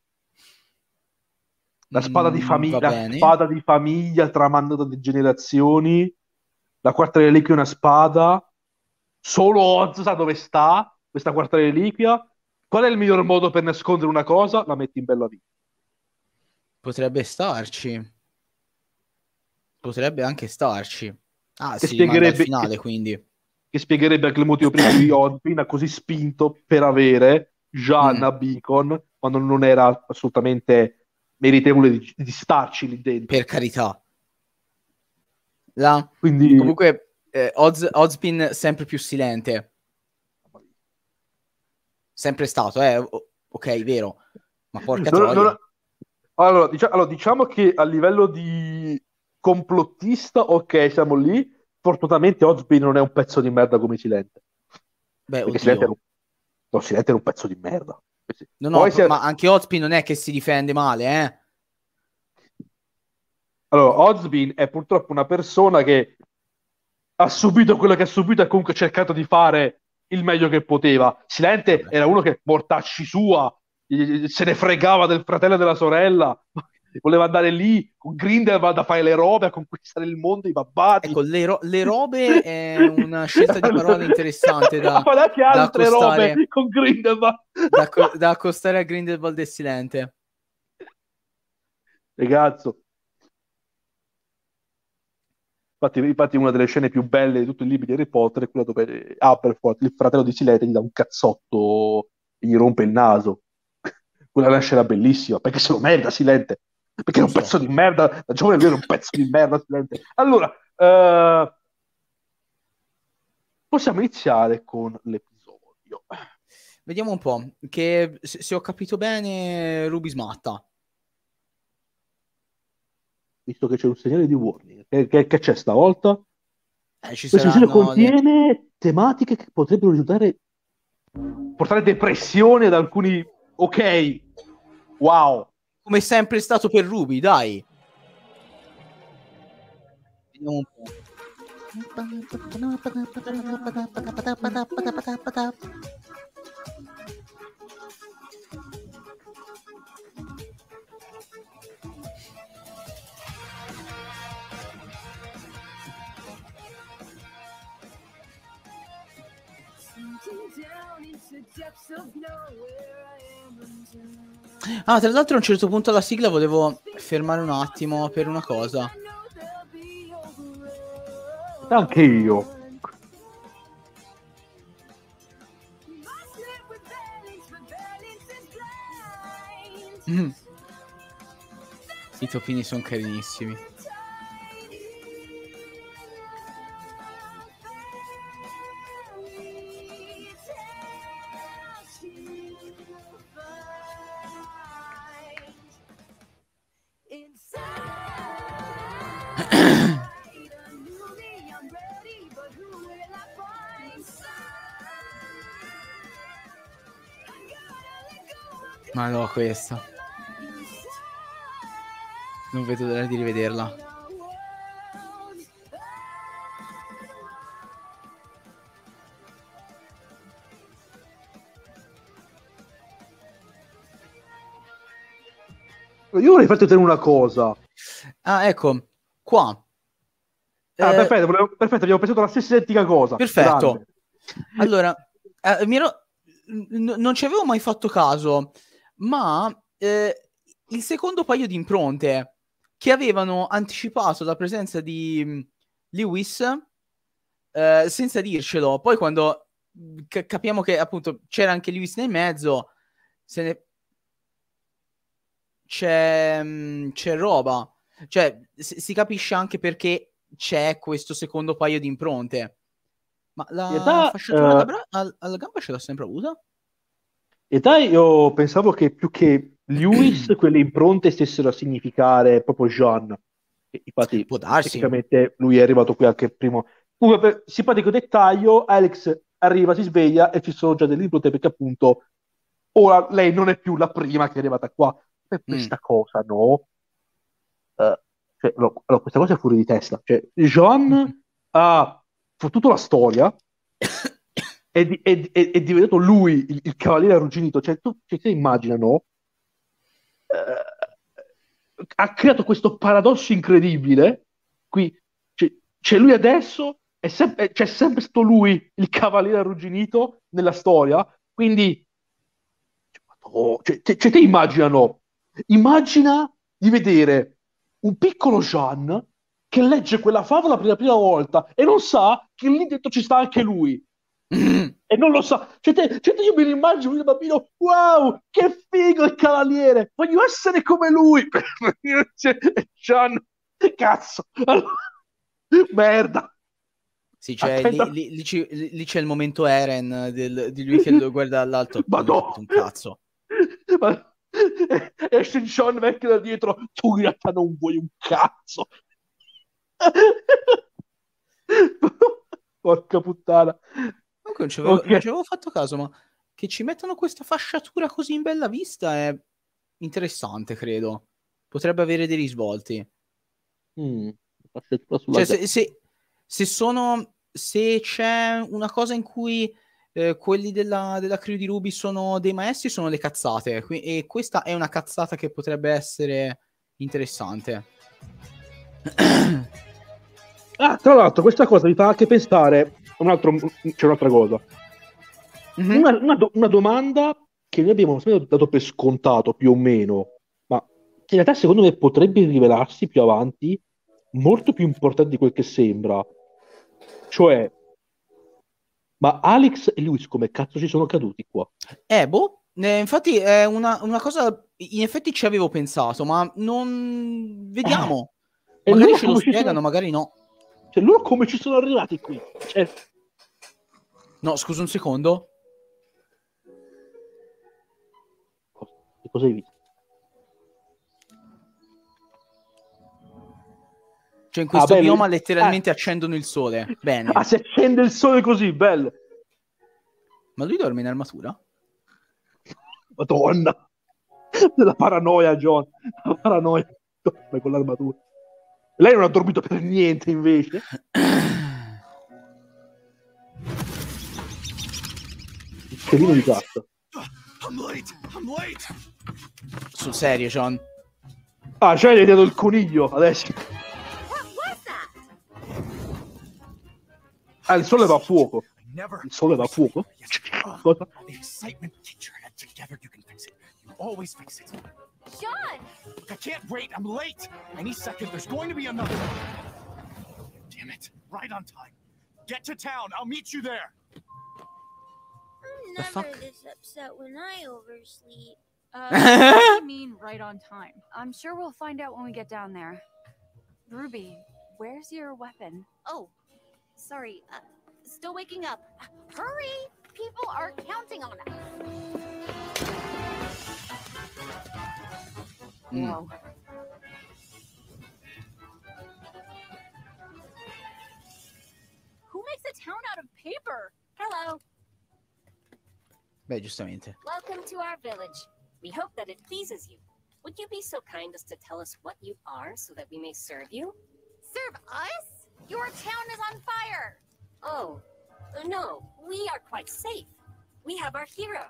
La spada di famiglia tramandata da generazioni. La quarta reliquia è una spada. Solo Oz sa dove sta questa quarta reliquia. Qual è il miglior modo per nascondere una cosa? La metti in bella vita. Potrebbe starci. Potrebbe anche starci. Che si rimanda al finale, che, quindi. Che spiegherebbe anche il motivo per cui Ozpin ha così spinto per avere Gianna Beacon quando non era assolutamente meritevole di starci lì dentro. Per carità. Quindi... Comunque Ozpin sempre più silente. Sempre stato, ok, vero. Ma porca troia. Allora, diciamo che a livello di complottista, ok, siamo lì. Fortunatamente Ozpin non è un pezzo di merda come Silente. Beh, perché Silente era un pezzo di merda. No, ma anche Ozpin non è che si difende male, Allora, Ozpin è purtroppo una persona che ha subito quello che ha subito e comunque ha cercato di fare il meglio che poteva. Silente era uno che, mortacci sua, se ne fregava del fratello e della sorella, voleva andare lì con Grindelwald a fare le robe, a conquistare il mondo, i babbati. Ecco, le robe è una scelta di parole interessante da anche altre accostare, robe con Grindelwald. da accostare a Grindelwald e Silente. Ragazzo. Infatti una delle scene più belle di tutto il libro di Harry Potter è quella dove Aberforth, il fratello di Silente, gli dà un cazzotto e gli rompe il naso. Quella è una scena bellissima, perché se lo merita Silente. Perché è un pezzo di merda, da giovane lui era un pezzo di merda Silente. Allora, possiamo iniziare con l'episodio. Vediamo un po', che se ho capito bene Ruby smatta. Visto che c'è un segnale di warning. Che c'è stavolta? Ci Questo episodio contiene tematiche che potrebbero portare depressione ad alcuni... Ok, wow. Come sempre è stato per Ruby, dai. Vediamo un po'. Tra l'altro a un certo punto alla sigla volevo fermare un attimo per una cosa. Anche io. I topini sono carinissimi. Ma no, questa. Non vedo l'ora di rivederla. Io vorrei farti vedere una cosa. Ah, ecco, qua. Perfetto, abbiamo pensato la stessa identica cosa. Perfetto. Grande. Allora, non ci avevo mai fatto caso, ma il secondo paio di impronte che avevano anticipato la presenza di Lewis senza dircelo, poi quando capiamo che appunto c'era anche Lewis nel mezzo, c'è roba, cioè si capisce anche perché c'è questo secondo paio di impronte. Ma la fasciatura alla gamba ce l'ha sempre avuta? In realtà io pensavo che più che Lewis quelle impronte stessero a significare proprio Jean. Infatti, può darsi. tecnicamente lui è arrivato qui anche prima. Comunque, per simpatico dettaglio, Alex arriva, si sveglia e ci sono già delle impronte perché appunto ora lei non è più la prima che è arrivata qua. Per questa cosa, no? Cioè, allora, questa cosa è fuori di testa. Cioè, Jean ha fottuto la storia è diventato lui il cavaliere arrugginito. Cioè, te immagino, ha creato questo paradosso incredibile. Qui c'è lui adesso, c'è sempre stato lui il cavaliere arrugginito nella storia. Quindi, te immagina di vedere un piccolo Jean che legge quella favola per la prima volta e non sa che lì dentro ci sta anche lui. E non lo sa. Io me lo immagino un bambino, wow, che figo il cavaliere, voglio essere come lui. Jean, cazzo, merda. Sì, cioè, lì c'è il momento Eren di lui che lo guarda dall'alto. Ma no, un cazzo. Esce John vecchio da dietro, tu in realtà non vuoi un cazzo. Porca puttana. Comunque non ci avevo fatto caso, ma che ci mettano questa fasciatura così in bella vista è interessante, credo. Potrebbe avere dei risvolti. Cioè, se c'è una cosa in cui quelli della crew di Ruby sono dei maestri, sono le cazzate, e questa è una cazzata che potrebbe essere interessante. Tra l'altro questa cosa mi fa anche pensare c'è un'altra cosa. Una domanda che noi abbiamo sempre dato per scontato più o meno, ma che in realtà secondo me potrebbe rivelarsi più avanti molto più importante di quel che sembra. Cioè, ma Alex e Lewis come cazzo ci sono caduti qua? Infatti è una cosa, in effetti ci avevo pensato, ma non vediamo. Magari ce lo spiegano, magari no. Cioè, loro come ci sono arrivati qui? Cioè... No, scusa un secondo. Che cosa hai visto? Cioè, in questo bioma letteralmente accendono il sole. Bene. Si accende il sole così, bello. Ma lui dorme in armatura? Madonna. La paranoia, John. La paranoia. Dorme con l'armatura. Lei non ha dormito per niente, invece. Il celino di cazzo. Sul serio, John? Cioè gli hai dato il coniglio, adesso. Il sole va a fuoco. Il sole va a fuoco? Cosa? Sean! I can't wait. I'm late. Any second, there's going to be another. Damn it. Right on time. Get to town. I'll meet you there. never this upset when I oversleep. What do you mean right on time? I'm sure we'll find out when we get down there. Ruby, where's your weapon? Oh, sorry. Still waking up. Hurry! People are counting on us. Whoa. Who makes a town out of paper? Hello. Beh, giustamente. Welcome to our village. We hope that it pleases you. Would you be so kind as to tell us what you are so that we may serve you? Serve us? Your town is on fire. Oh, no, we are quite safe. We have our hero.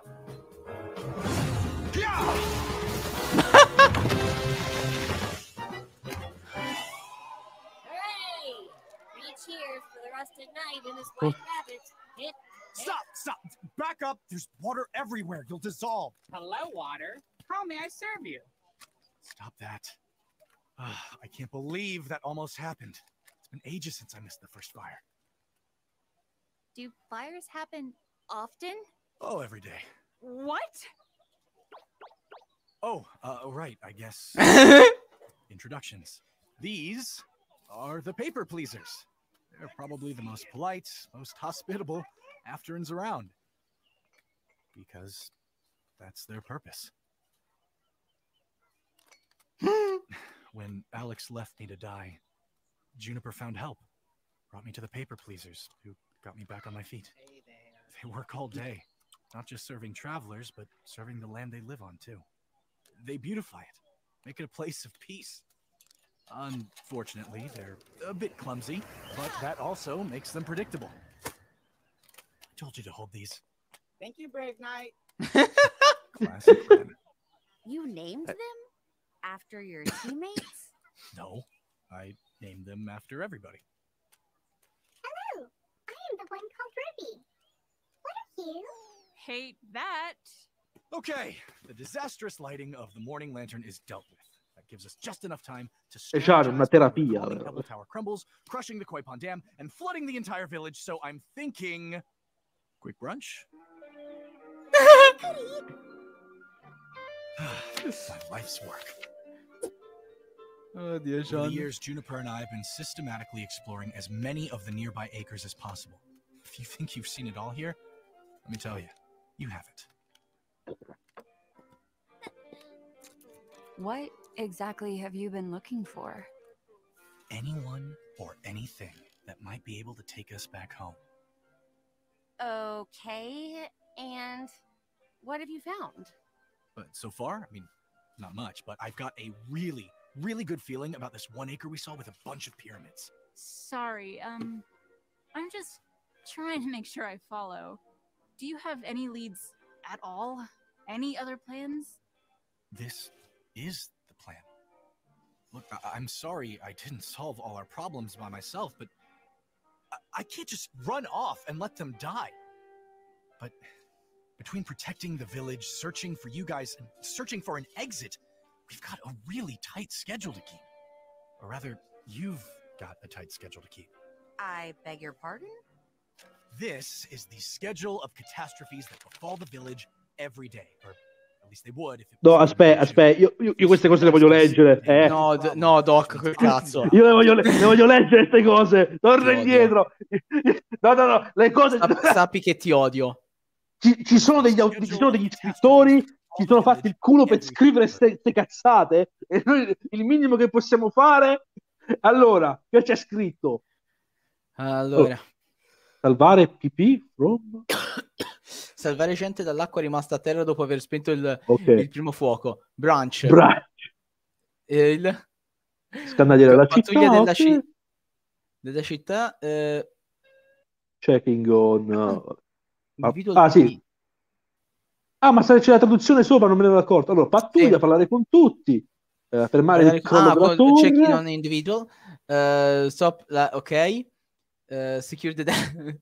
Hooray! 3 cheers for the rusted knight and his white rabbit. Stop! Back up! There's water everywhere. You'll dissolve. Hello, water. How may I serve you? Stop that. I can't believe that almost happened. It's been ages since I missed the first fire. Do fires happen often? Oh, every day. What? Oh, right, I guess. Introductions. These are the paper pleasers. They're probably the most polite, most hospitable afterns around. Because that's their purpose. When Alex left me to die, Juniper found help. Brought me to the paper pleasers, who got me back on my feet. Hey there. They work all day. Not just serving travelers, but serving the land they live on, too. They beautify it. Make it a place of peace. Unfortunately, they're a bit clumsy, but that also makes them predictable. I told you to hold these. Thank you, Brave Knight. Classic plan. You named them after your teammates? No, I named them after everybody. Hello, I am the one called Ruby. What are you? Hate that. Okay, the disastrous lighting of the morning lantern is dealt with. That gives us just enough time to C'ha una terapia. the Pebble Tower crumbles, crushing the Koi Pond Dam, and flooding the entire village. So I'm thinking, quick brunch. My life's work. Oh dear, Over the years, Juniper and I have been systematically exploring as many of the nearby acres as possible. If you think you've seen it all here, let me tell you, you haven't. What exactly have you been looking for? Anyone or anything that might be able to take us back home. Okay, and what have you found? But so far, I mean, not much, but I've got a really good feeling about this 1 acre we saw with a bunch of pyramids. Sorry, I'm just trying to make sure I follow. Do you have any leads at all? Any other plans? This is the plan. Look, I'm sorry I didn't solve all our problems by myself, but I can't just run off and let them die. But between protecting the village, searching for you guys, and searching for an exit, we've got a really tight schedule to keep. Or rather, you've got a tight schedule to keep. I beg your pardon? This is the schedule of catastrophes that befall the village every day. Or at least they would if it No, aspetta, io queste cose le voglio leggere. No, Doc, quel cazzo. Io le voglio leggere queste cose. Torna indietro. No, le cose... Sappi che ti odio. Ci sono degli scrittori che si sono fatti il culo per scrivere queste cazzate e noi il minimo che possiamo fare... Allora, che c'è scritto? Allora... Salvare PP from... Salvare gente dall'acqua rimasta a terra dopo aver spento il primo fuoco. Branch. Scannare la pattuglia città. Della città. Checking on... individual sì. Ma se c'è la traduzione sopra non me ne ero accorto. Allora, pattuglia, parlare con tutti. Fermare il crollo della torre. Checking on individual. Stop, ok. Secure the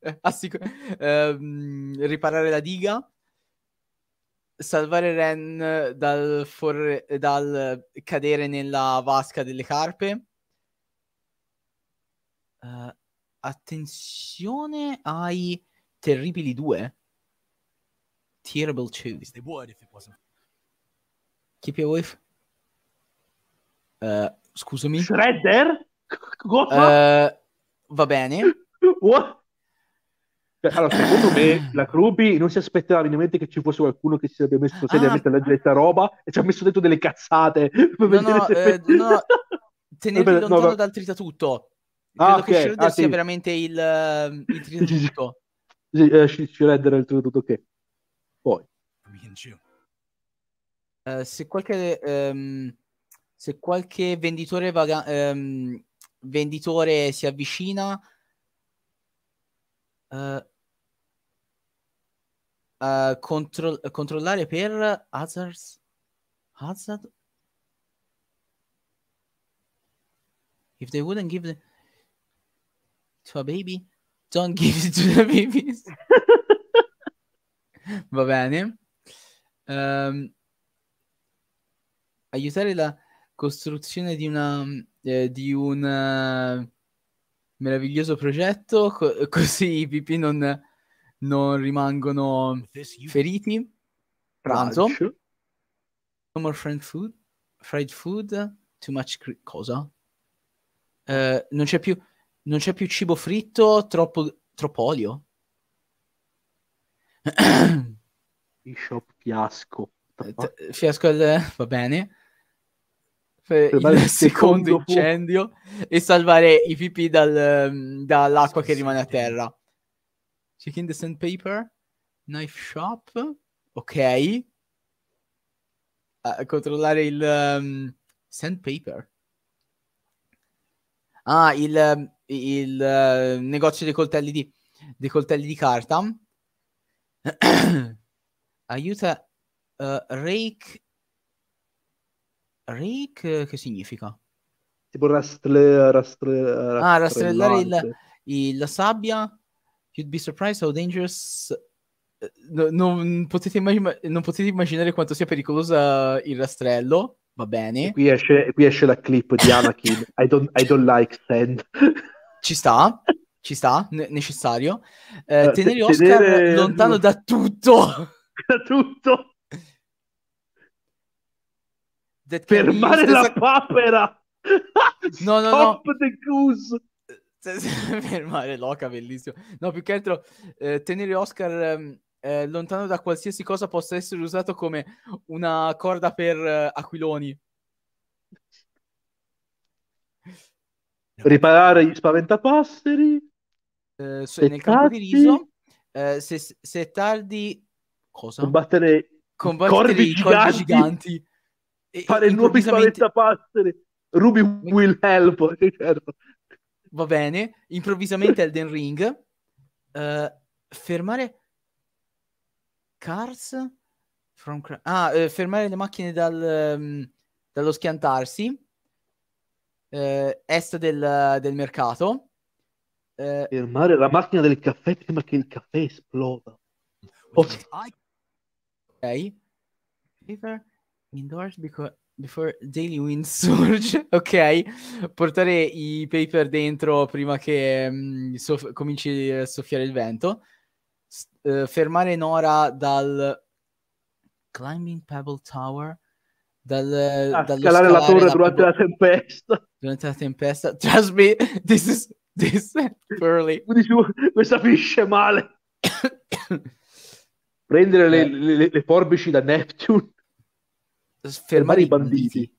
riparare la diga, salvare Ren dal cadere nella vasca delle carpe. Attenzione ai terribili 2. terrible choose. They would if it wasn't. Keep your wife. Scusami. Shredder? Cosa? Va bene. What? Allora, secondo me la Ruby non si aspettava minimamente che ci fosse qualcuno che si sarebbe messo seriamente a leggere questa roba e ci ha messo dentro delle cazzate per vedere se... no, tenerli lontano dal tritatutto. Credo che Shredder sia sì. veramente il tritatutto. Shredder è il tritatutto, ok. Poi se qualche venditore venditore si avvicina, controllare per hazard. If they wouldn't give it to a baby, don't give it to the babies. Va bene. Aiutare la costruzione di un meraviglioso progetto, così i PP non rimangono feriti. Pranzo. No more fried food. Too much cosa? Non c'è più cibo fritto, troppo olio. Bishop fiasco. Fiasco va bene. Per il secondo incendio e salvare i pipì dall'acqua che rimane a terra. Checking the sandpaper. Knife shop. Ok. Controllare il sandpaper. Il negozio dei coltelli di carta. Aiuta Rake. Rake che significa? Tipo rastrellare la sabbia. You'd be surprised how dangerous. Non potete immaginare quanto sia pericolosa il rastrello. Va bene. E qui esce la clip di Anakin. I don't like sand. Ci sta, necessario. Tenere Oscar lontano da tutto. Da tutto. Fermare la papera. No. Stop the goose. Fermare l'oca, bellissimo. No, più che altro tenere Oscar lontano da qualsiasi cosa possa essere usato come una corda per aquiloni. Riparare gli spaventapasseri. Nel campo di riso. Se è tardi, cosa? Combattere i corvi giganti. Fare nuovi spaventapasseri. Ruby will help. Certo. Va bene. Improvvisamente Elden Ring. Fermare cars fermare le macchine dallo schiantarsi. Est del mercato. Fermare la macchina del caffè prima che il caffè esploda. Ok. Indoors before daily wind surge. Ok. Portare i paper dentro prima che cominci a soffiare il vento. Fermare Nora dal climbing Pebble Tower. Dallo scalare la torre durante la tempesta. Durante la tempesta. Trust me, this is early. Questa finisce male. Prendere le forbici da Neptune. Fermare i banditi.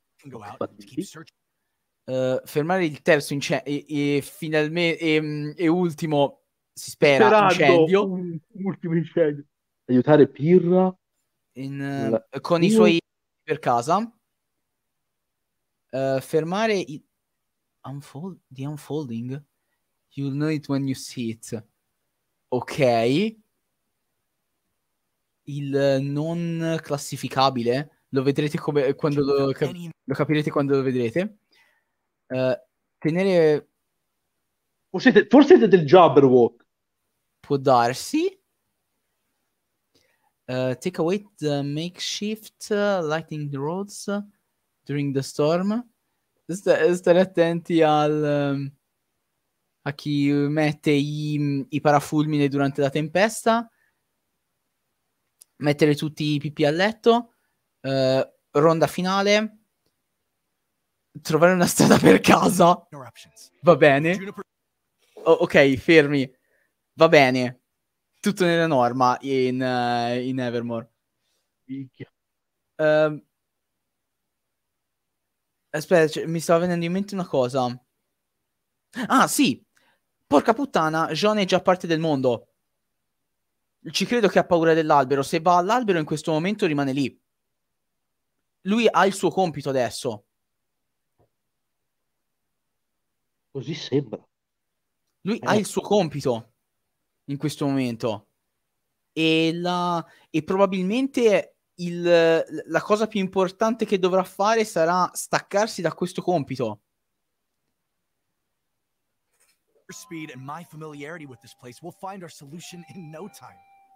Fermare il terzo finalmente e ultimo, si spera, incendio. Un ultimo incendio. Aiutare Pirra con i suoi per casa. Fermare the unfolding. You'll know it when you see it. Ok. Il non classificabile lo vedrete quando lo capirete quando lo vedrete. Tenere forse del Jabberwock. Può darsi. Take away the makeshift lighting roads during the storm. Stare attenti a chi mette i parafulmine durante la tempesta. mettere tutti i pipì a letto, ronda finale, trovare una strada per casa, va bene, ok, fermi, va bene, tutto nella norma in Evermore. Aspetta, mi stava venendo in mente una cosa. Ah, sì, porca puttana, John è già parte del mondo. Ci credo che ha paura dell'albero. Se va all'albero in questo momento rimane lì. Lui ha il suo compito adesso. Così sembra. Lui ha il suo compito in questo momento. E probabilmente la cosa più importante che dovrà fare sarà staccarsi da questo compito. Speed and my familiarity with this place, we'll find our solution in no time.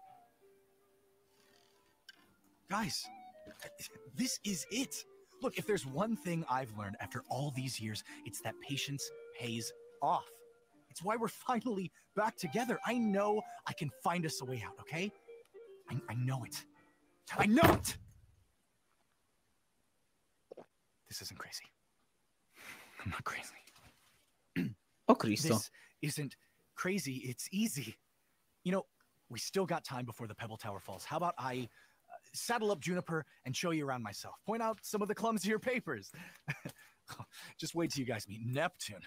Guys, this is it. Look, if there's one thing I've learned after all these years, it's that patience pays off. It's why we're finally back together. I know I can find us a way out, okay? I know it. I know it! This isn't crazy. I'm not crazy. Oh, Cristo. This isn't crazy. It's easy. You know, we still got time before the Pebble Tower falls. How about I saddle up Juniper and show you around myself? Point out some of the clumsier papers. Just wait till you guys meet Neptune.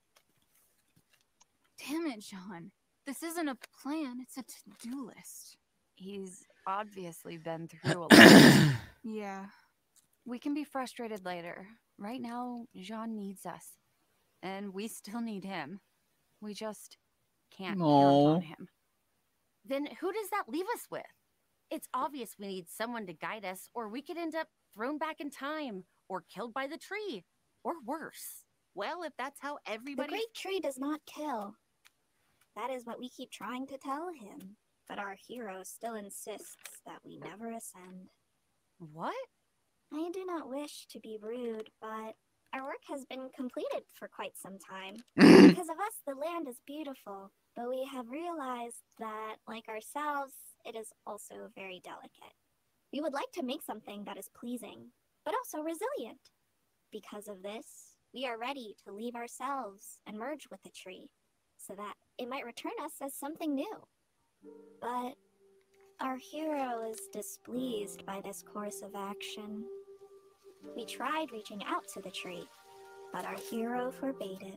Damn it, John. This isn't a plan. It's a to-do list. He's obviously been through a lot. Yeah. We can be frustrated later. Right now, Jean needs us. And we still need him. We just can't count on him. Then who does that leave us with? It's obvious we need someone to guide us, or we could end up thrown back in time, or killed by the tree, or worse. Well, if that's how everybody... The great tree does not kill. That is what we keep trying to tell him. But our hero still insists that we never ascend. What? I do not wish to be rude, but our work has been completed for quite some time. Because of us, the land is beautiful, but we have realized that, like ourselves, it is also very delicate. We would like to make something that is pleasing, but also resilient. Because of this, we are ready to leave ourselves and merge with the tree, so that it might return us as something new. But our hero is displeased by this course of action. We tried reaching out to the tree, but our hero forbade it.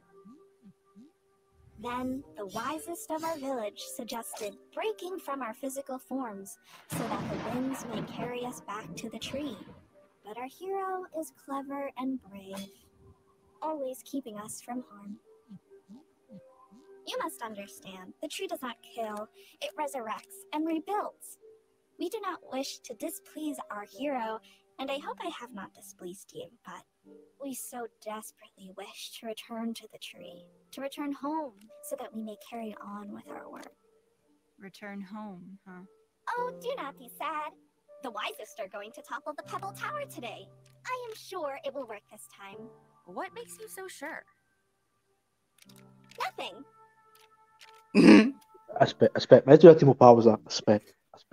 Then the wisest of our village suggested breaking from our physical forms so that the winds might carry us back to the tree. But our hero is clever and brave, always keeping us from harm. You must understand, the tree does not kill, it resurrects and rebuilds. We do not wish to displease our hero, and I hope I have not displeased you, but we so desperately wish to return to the tree, to return home, so that we may carry on with our work. Return home, huh? Oh, do not be sad. The wisest are going to topple the Pebble Tower today. I am sure it will work this time. What makes you so sure? Nothing. Aspetta, metti un attimo pausa. Aspetta.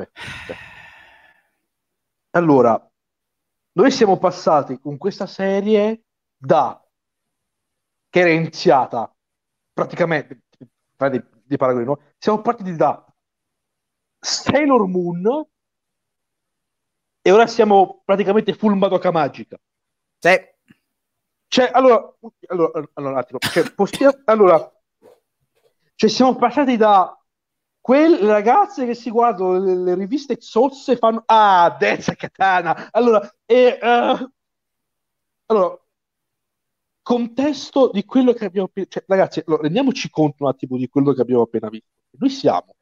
Allora, noi siamo passati con questa serie che era iniziata praticamente, tra dei paragoni, no? Siamo partiti da Sailor Moon e ora siamo praticamente full Madoka Magica. Sì. Cioè, allora un attimo, siamo passati da quelle ragazze che si guardano le riviste zozze e fanno Densa Katana. Allora, contesto di quello che abbiamo appena... Cioè, ragazzi, rendiamoci conto un attimo di quello che abbiamo appena visto. Noi siamo...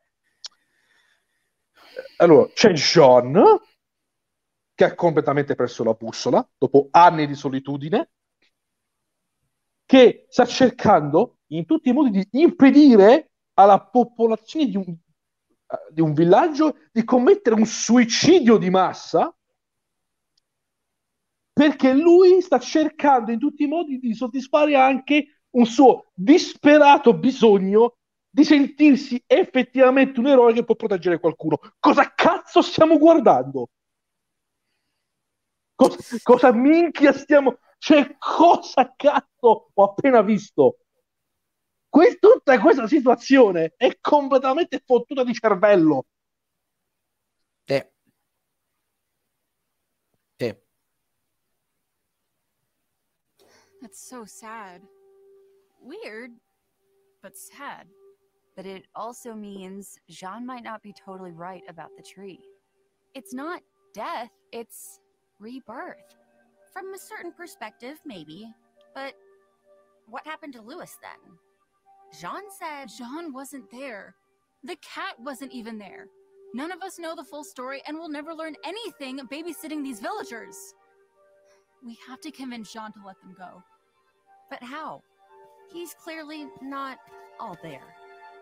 Allora, c'è John che ha completamente perso la bussola dopo anni di solitudine, che sta cercando in tutti i modi di impedire alla popolazione di un villaggio di commettere un suicidio di massa, perché lui sta cercando in tutti i modi di soddisfare anche un suo disperato bisogno di sentirsi effettivamente un eroe che può proteggere qualcuno. Cosa cazzo stiamo guardando? Cosa minchia stiamo... Cioè, cosa cazzo ho appena visto? Tutta questa situazione è completamente fottuta di cervello. That's so sad. Weird, but sad. But it also means Jean might not be totally right about the tree. It's not death, it's rebirth. From a certain perspective, maybe. But what happened to Louis then? Jean said... Jean wasn't there. The cat wasn't even there. None of us know the full story, and we'll never learn anything babysitting these villagers. We have to convince Jean to let them go. But how? He's clearly not all there.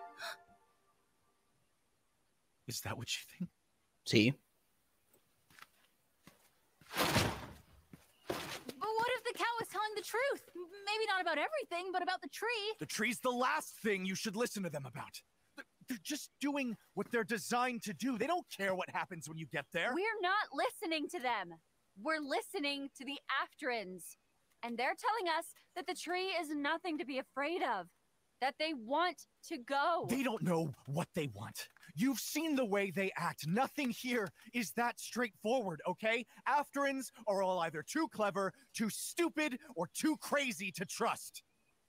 Is that what you think? Sì. But what if the cow is telling the truth? Maybe not about everything, but about the tree. The tree's the last thing you should listen to them about. They're just doing what they're designed to do. They don't care what happens when you get there. We're not listening to them. We're listening to the Afterans. And they're telling us that the tree is nothing to be afraid of. That they want to go. They don't know what they want. You've seen the way they act. Nothing here is that straightforward, okay? Afterans are all either too clever, too stupid, or too crazy to trust.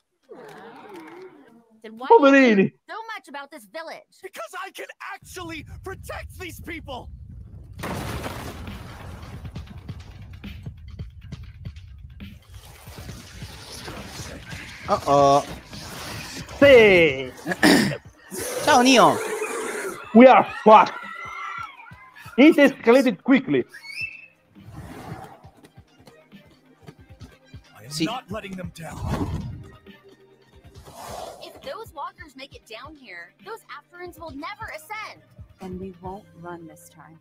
Then why do you care so much about this village? Because I can actually protect these people! Uh-oh. Sì. Ciao, Neo. We are fucked. It escalated quickly. I am not letting them down. If those walkers make it down here, those Afterans will never ascend. And we won't run this time.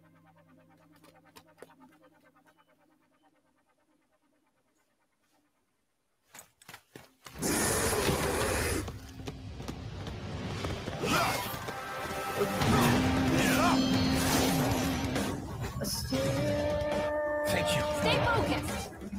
Thank you. Stay focused.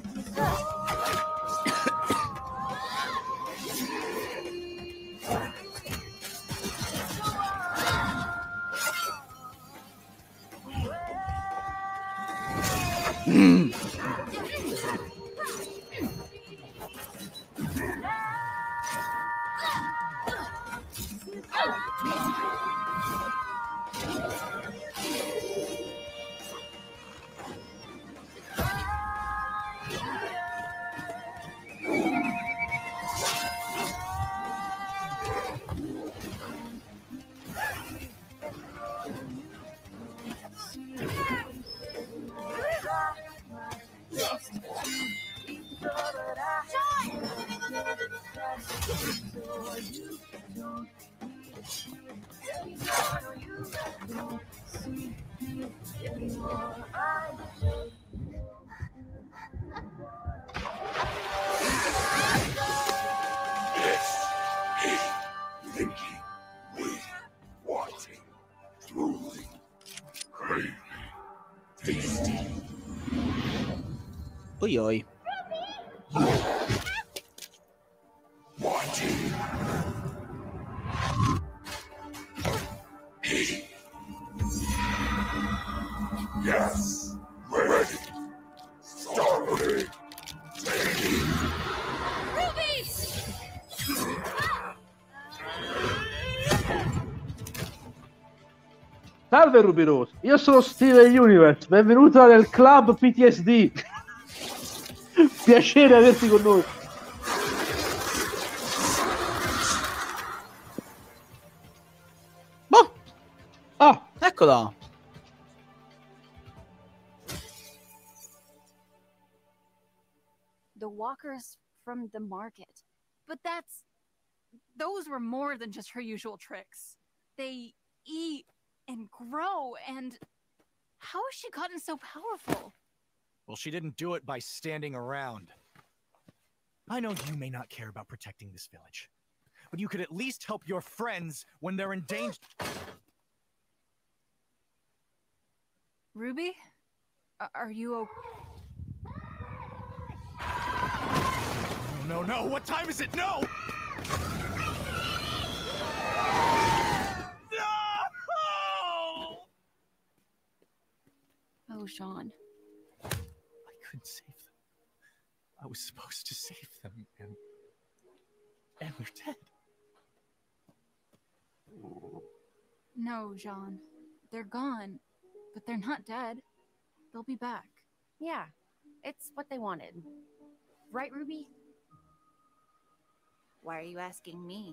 Oi oi. Yes, ready. Start. Salve Ruby Rose, io sono Steven Universe, benvenuta nel club PTSD. Piacere averti con noi. Boh. Ah, eccola. The walkers from the market. But those were more than just her usual tricks. They eat and grow, and how has she gotten so powerful? Well, she didn't do it by standing around. I know you may not care about protecting this village, but you could at least help your friends when they're in danger. Ruby? Are you okay? No, no, what time is it? No! No! Oh, Sean. I couldn't save them. I was supposed to save them, and they're dead. No, Jean. They're gone. But they're not dead. They'll be back. Yeah, it's what they wanted. Right, Ruby? Why are you asking me?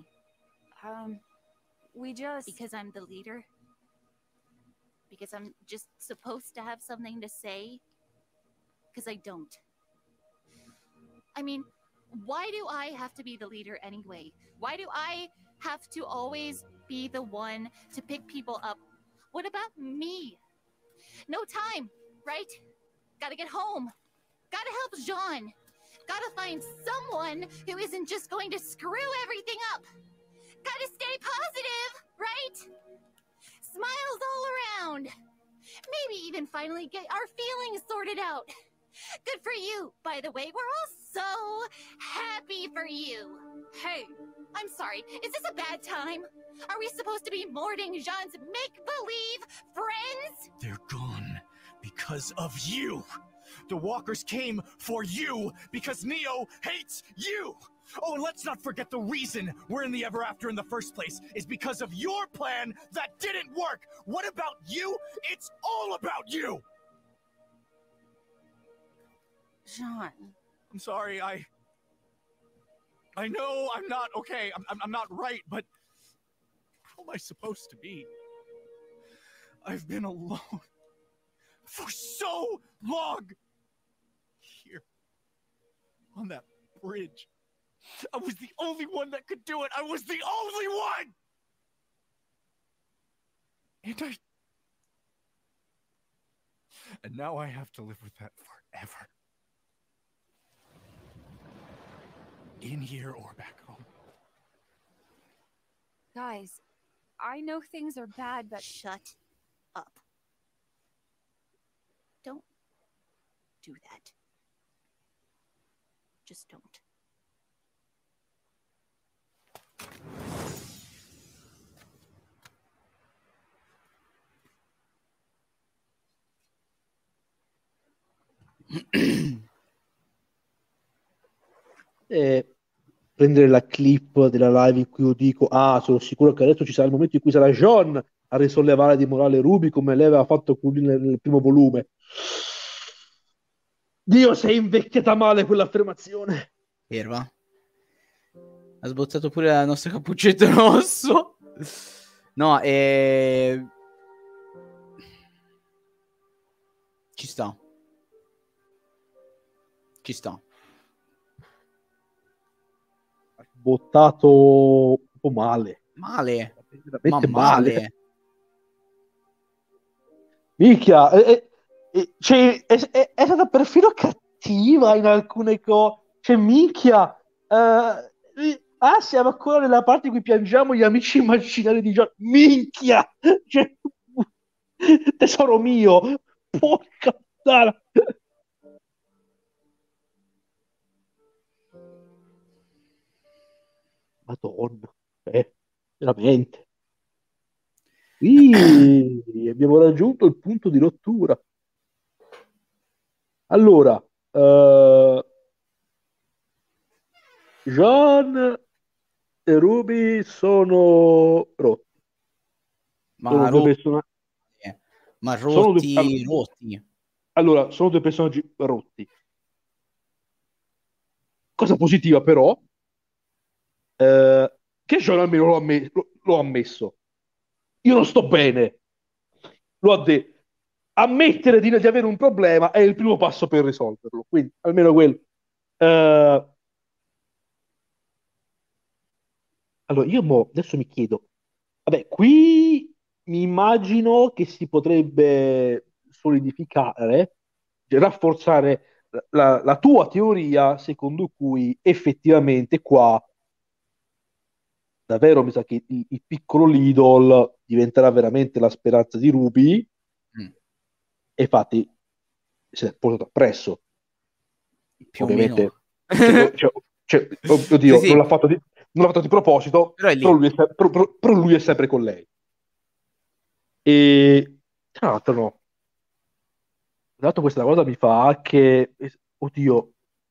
We just... Because I'm the leader? Because I'm just supposed to have something to say? Because I don't. I mean, why do I have to be the leader anyway? Why do I have to always be the one to pick people up? What about me? No time, right? Gotta get home. Gotta help Jean. Gotta find someone who isn't just going to screw everything up. Gotta stay positive, right? Smiles all around. Maybe even finally get our feelings sorted out. Good for you, by the way. We're all so happy for you. Hey, I'm sorry. Is this a bad time? Are we supposed to be mourning Jean's make-believe friends? They're gone because of you. The walkers came for you because Neo hates you. Oh, and let's not forget the reason we're in the Ever After in the first place is because of your plan that didn't work. What about you? It's all about you. Jean. I'm sorry, I know I'm not okay. I'm not right, but how am I supposed to be? I've been alone for so long. Here, on that bridge. I was the only one that could do it. I was the only one! And now I have to live with that forever. In here or back home. Guys, I know things are bad, but... Shut up. Don't do that. Just don't. Prendere la clip della live in cui io dico sono sicuro che adesso ci sarà il momento in cui sarà John a risollevare di morale Ruby come lei aveva fatto con lui nel primo volume. Dio, sei invecchiata male quell'affermazione. Erva ha sbozzato pure la nostra Cappuccetto Rosso. No, ci sta. Bottato un po' male. Veramente male. Minchia, cioè, è stata perfino cattiva in alcune cose. Cioè, minchia, siamo ancora nella parte in cui piangiamo gli amici immaginari di John. Minchia, cioè, tesoro mio, porca puttana. Madonna, veramente. Abbiamo raggiunto il punto di rottura. Allora, John e Ruby sono rotti. Ma rotti. Allora, sono due personaggi rotti. Cosa positiva però, che John almeno l'ho ammesso. Io non sto bene. Lo ha detto. Ammettere di avere un problema è il primo passo per risolverlo. Quindi, almeno quello. Allora, io adesso mi chiedo. Vabbè, qui mi immagino che si potrebbe solidificare, rafforzare la tua teoria secondo cui effettivamente qua davvero mi sa che il piccolo Lidl diventerà veramente la speranza di Ruby, e infatti si è portato appresso. Più o Ovviamente, meno. oddio, Sì. non l'ha fatto di proposito, però lui è sempre con lei. E tra l'altro no. Tra l'altro questa cosa mi fa anche... Oddio.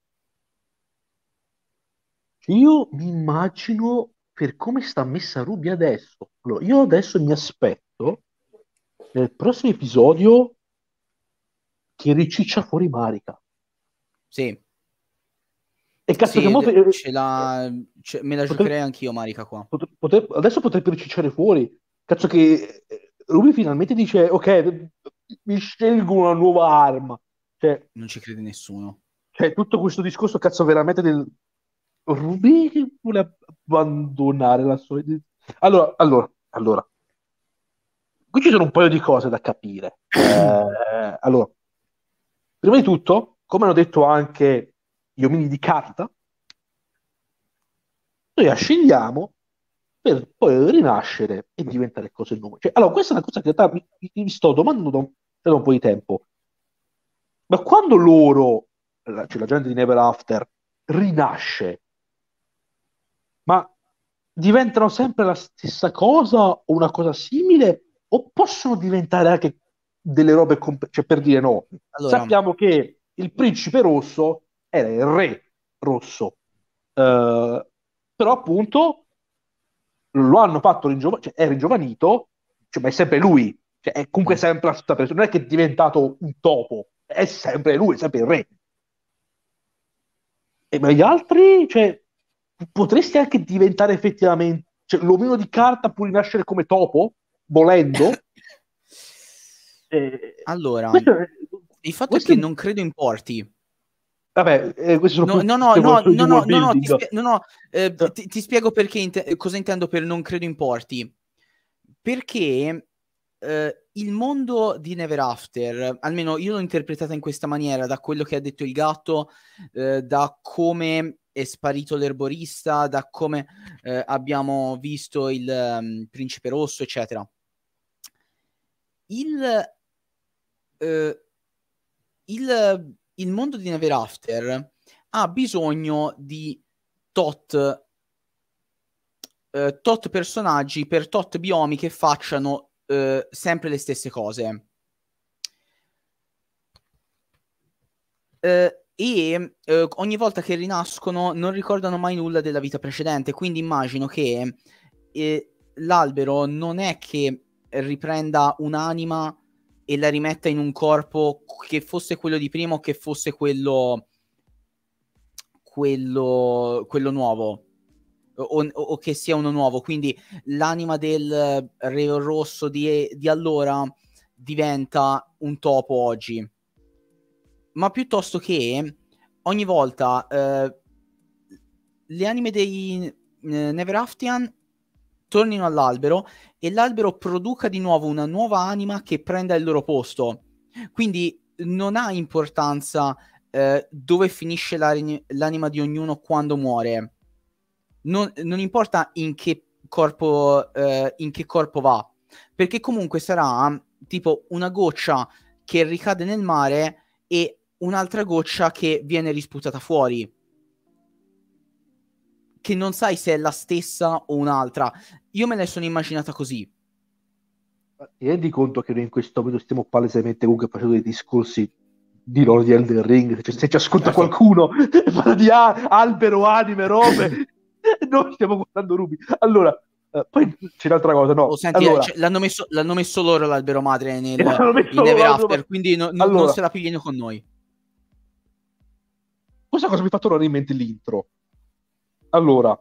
Io mi immagino per come sta messa Ruby adesso. Allora, io adesso mi aspetto nel prossimo episodio che riciccia fuori Marika. Sì. E cazzo Sì, che me la giocherei anch'io Marika qua. Adesso potrebbe ricicciare fuori. Cazzo che Ruby finalmente dice ok, mi scelgo una nuova arma. Cioè, non ci crede nessuno. Cioè, tutto questo discorso cazzo veramente del Ruby che vuole abbandonare la sua... Allora. Qui ci sono un paio di cose da capire. Allora, prima di tutto, come hanno detto anche gli omini di carta, noi ascendiamo per poi rinascere e diventare cose nuove. Cioè, allora, questa è una cosa che in realtà mi sto domandando da un po' di tempo. Ma quando loro, cioè la gente di Never After, rinasce, ma diventano sempre la stessa cosa o una cosa simile? O possono diventare anche delle robe, cioè per dire no. Allora, sappiamo che il principe rosso era il re rosso, però appunto lo hanno fatto cioè, è ringiovanito, cioè, ma è sempre lui, cioè, è comunque sempre la stessa persona, non è che è diventato un topo, è sempre lui, è sempre il re. E ma gli altri, cioè, potresti anche diventare effettivamente, cioè, l'omino di carta può rinascere come topo, volendo. Allora, questo il fatto è che non credo importi. Vabbè, questi sono ti spiego perché cosa intendo per non credo importi. Perché il mondo di Never After, almeno io l'ho interpretata in questa maniera, da quello che ha detto il gatto, da come è sparito l'erborista, da come abbiamo visto il principe rosso, eccetera. Il mondo di Never After ha bisogno di tot personaggi per tot biomi che facciano sempre le stesse cose. Ogni volta che rinascono non ricordano mai nulla della vita precedente, quindi immagino che l'albero non è che riprenda un'anima e la rimetta in un corpo che fosse quello di prima o che fosse quello nuovo o che sia uno nuovo, quindi l'anima del re rosso di allora diventa un topo oggi, ma piuttosto che ogni volta le anime dei Never After tornino all'albero e l'albero produca di nuovo una nuova anima che prenda il loro posto. Quindi non ha importanza dove finisce l'anima di ognuno quando muore. Non importa in che corpo va, perché comunque sarà tipo una goccia che ricade nel mare e un'altra goccia che viene risputata fuori, che non sai se è la stessa o un'altra. Io me la sono immaginata così. Ti rendi conto che noi in questo momento stiamo palesemente comunque facendo dei discorsi di loro di Elden Ring, cioè, se ci ascolta qualcuno parla di albero, anime, robe, noi stiamo guardando Ruby. Allora, poi c'è un'altra cosa, no? Senti, allora, l'hanno messo loro l'albero madre in Never After, quindi non se la pigliano con noi. Questa cosa mi fa tornare in mente l'intro. Allora,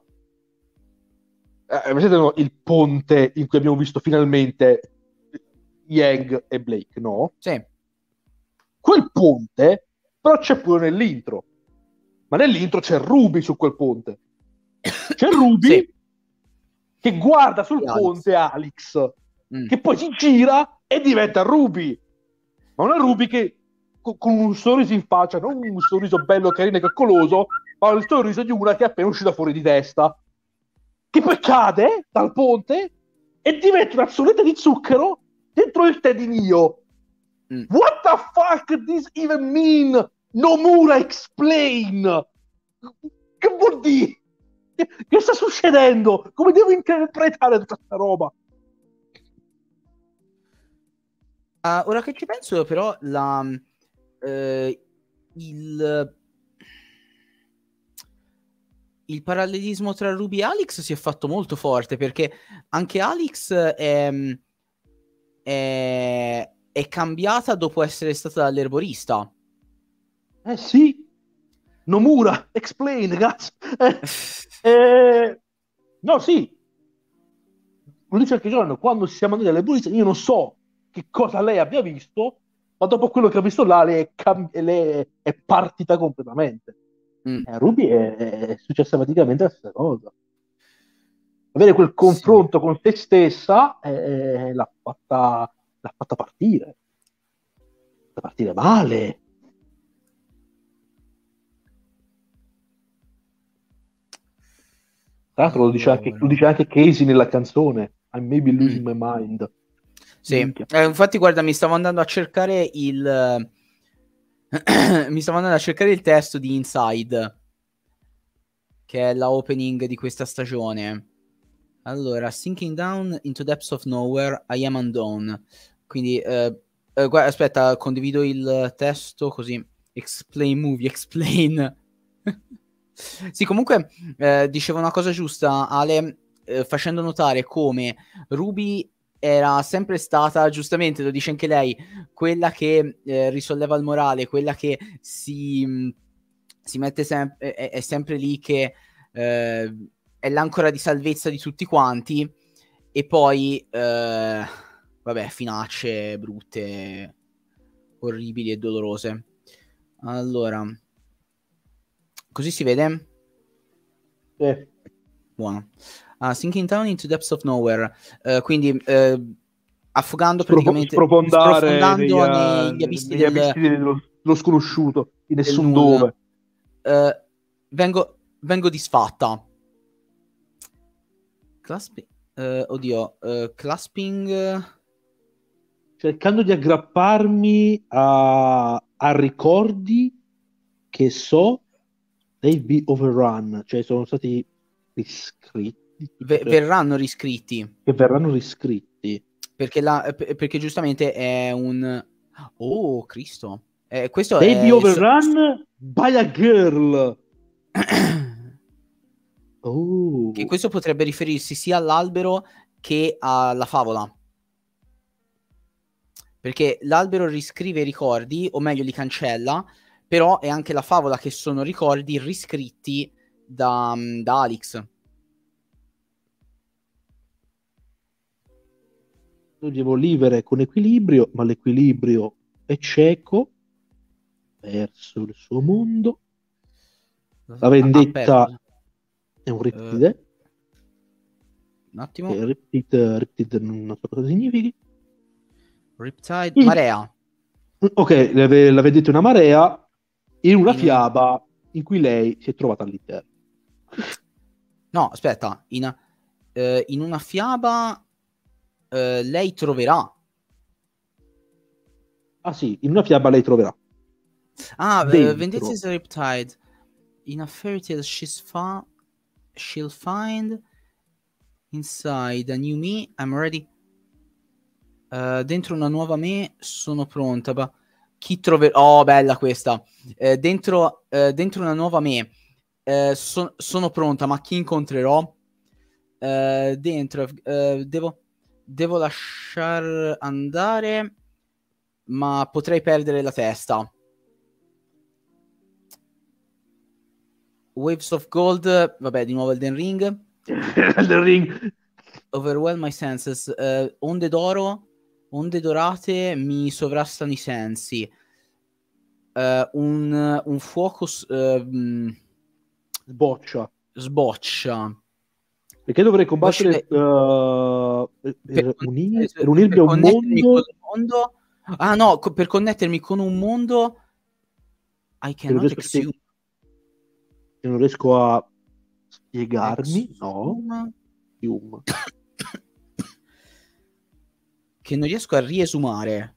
vedete il ponte in cui abbiamo visto finalmente Yang e Blake, no? Sì. Quel ponte, però c'è pure nell'intro. Ma nell'intro c'è Ruby su quel ponte. C'è Ruby che guarda sul ponte Alex, che poi si gira e diventa Ruby. Ma una Ruby che con un sorriso in faccia, non un sorriso bello, carino e coccoloso, ma il sorriso di una che è appena uscita fuori di testa. che poi cade dal ponte e diventa una zolletta di zucchero dentro il tè di Neo. What the fuck does even mean? Nomura explain. Che vuol dire? Che sta succedendo? Come devo interpretare tutta questa roba? Ora che ci penso, però, il parallelismo tra Ruby e Alex si è fatto molto forte, perché anche Alex è cambiata dopo essere stata dall'erborista. Sì. Nomura, explain, ragazzi. No, sì. Lo dice anche Giorno, quando siamo andati all'erborista, io non so che cosa lei abbia visto, ma dopo quello che ha visto là, lei è partita completamente. Ruby è successa praticamente la stessa cosa. Avere quel confronto con se stessa l'ha fatta partire. Da partire male. Tra l'altro lo dice anche Casey nella canzone I may be losing my mind. Sì, infatti guarda, mi stavo andando a cercare il testo di Inside, che è la opening di questa stagione. Allora, sinking down into depths of nowhere, I am undone. Quindi guarda, aspetta, condivido il testo così. Explain movie, explain. Sì, comunque dicevo una cosa giusta, Ale, facendo notare come Ruby era sempre stata, giustamente lo dice anche lei, quella che risolleva il morale, quella che si mette sempre, è sempre lì, che è l'ancora di salvezza di tutti quanti, e poi vabbè, finacce brutte, orribili e dolorose. Allora, così si vede? Buono. Sinking down into depths of nowhere, quindi affogando praticamente, sprofondando negli abissi dello sconosciuto, di nessun dove. Vengo disfatta. Clasping, cercando di aggrapparmi a ricordi che so they'll be overrun, cioè sono stati riscritti. Verranno riscritti. Che verranno riscritti. Perché giustamente è un... Oh, Cristo. Questo they'll è... be overrun by a girl. Oh. Che questo potrebbe riferirsi sia all'albero che alla favola. Perché l'albero riscrive i ricordi, o meglio li cancella, però è anche la favola che sono ricordi riscritti da Alex. Io devo vivere con equilibrio, ma l'equilibrio è cieco verso il suo mondo. La vendetta è un riptide. Un attimo. Riptide non so cosa significhi. Riptide, marea. Ok, la vendetta è una marea in una fiaba in cui lei si è trovata all'interno. No, aspetta, in una fiaba lei troverà. Ah sì, in una fiaba lei troverà. Vendetta is a riptide. In a fairy tale she'll find inside a new me, I'm ready. Dentro una nuova me sono pronta. Chi troverà? Oh, bella questa. Dentro una nuova me sono pronta, ma chi incontrerò? Dentro devo lasciar andare, ma potrei perdere la testa. Waves of Gold, vabbè, di nuovo Elden Ring. Elden Ring. Overwhelm my senses. Onde d'oro, onde dorate mi sovrastano i sensi. Un fuoco sboccia. Perché dovrei combattere per unirmi a un mondo? Ah no, per connettermi con un mondo. I cannot assume. Non riesco a spiegarmi, no. Fiume. Che non riesco a riesumare.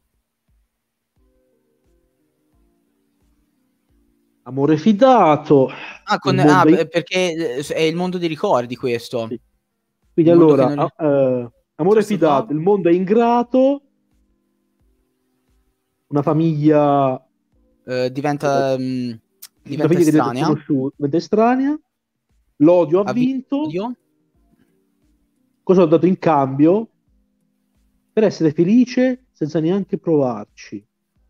Amore fidato. Perché è il mondo dei ricordi questo. Sì. Quindi allora, amore fidato, il mondo è ingrato, una famiglia diventa estranea. Diventa estranea. L'odio ha vinto. Cosa ho dato in cambio? Per essere felice senza neanche provarci.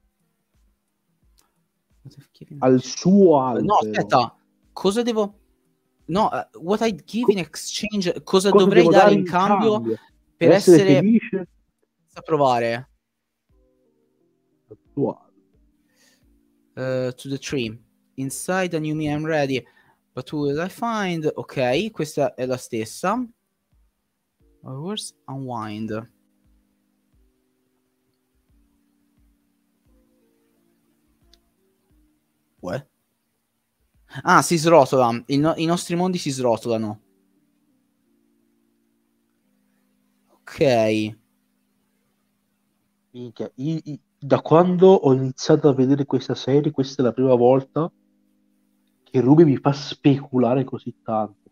Al suo albero. No, aspetta, cosa devo... No, what I give in exchange... Cosa dovrei dare in cambio per essere felice? Senza provare? To the tree. Inside a new me I'm ready. But who will I find? Ok, questa è la stessa. Hours unwind. What? Ah, si srotola. I nostri mondi si srotolano. Ok. Minchia, da quando ho iniziato a vedere questa serie, questa è la prima volta che Ruby mi fa speculare così tanto.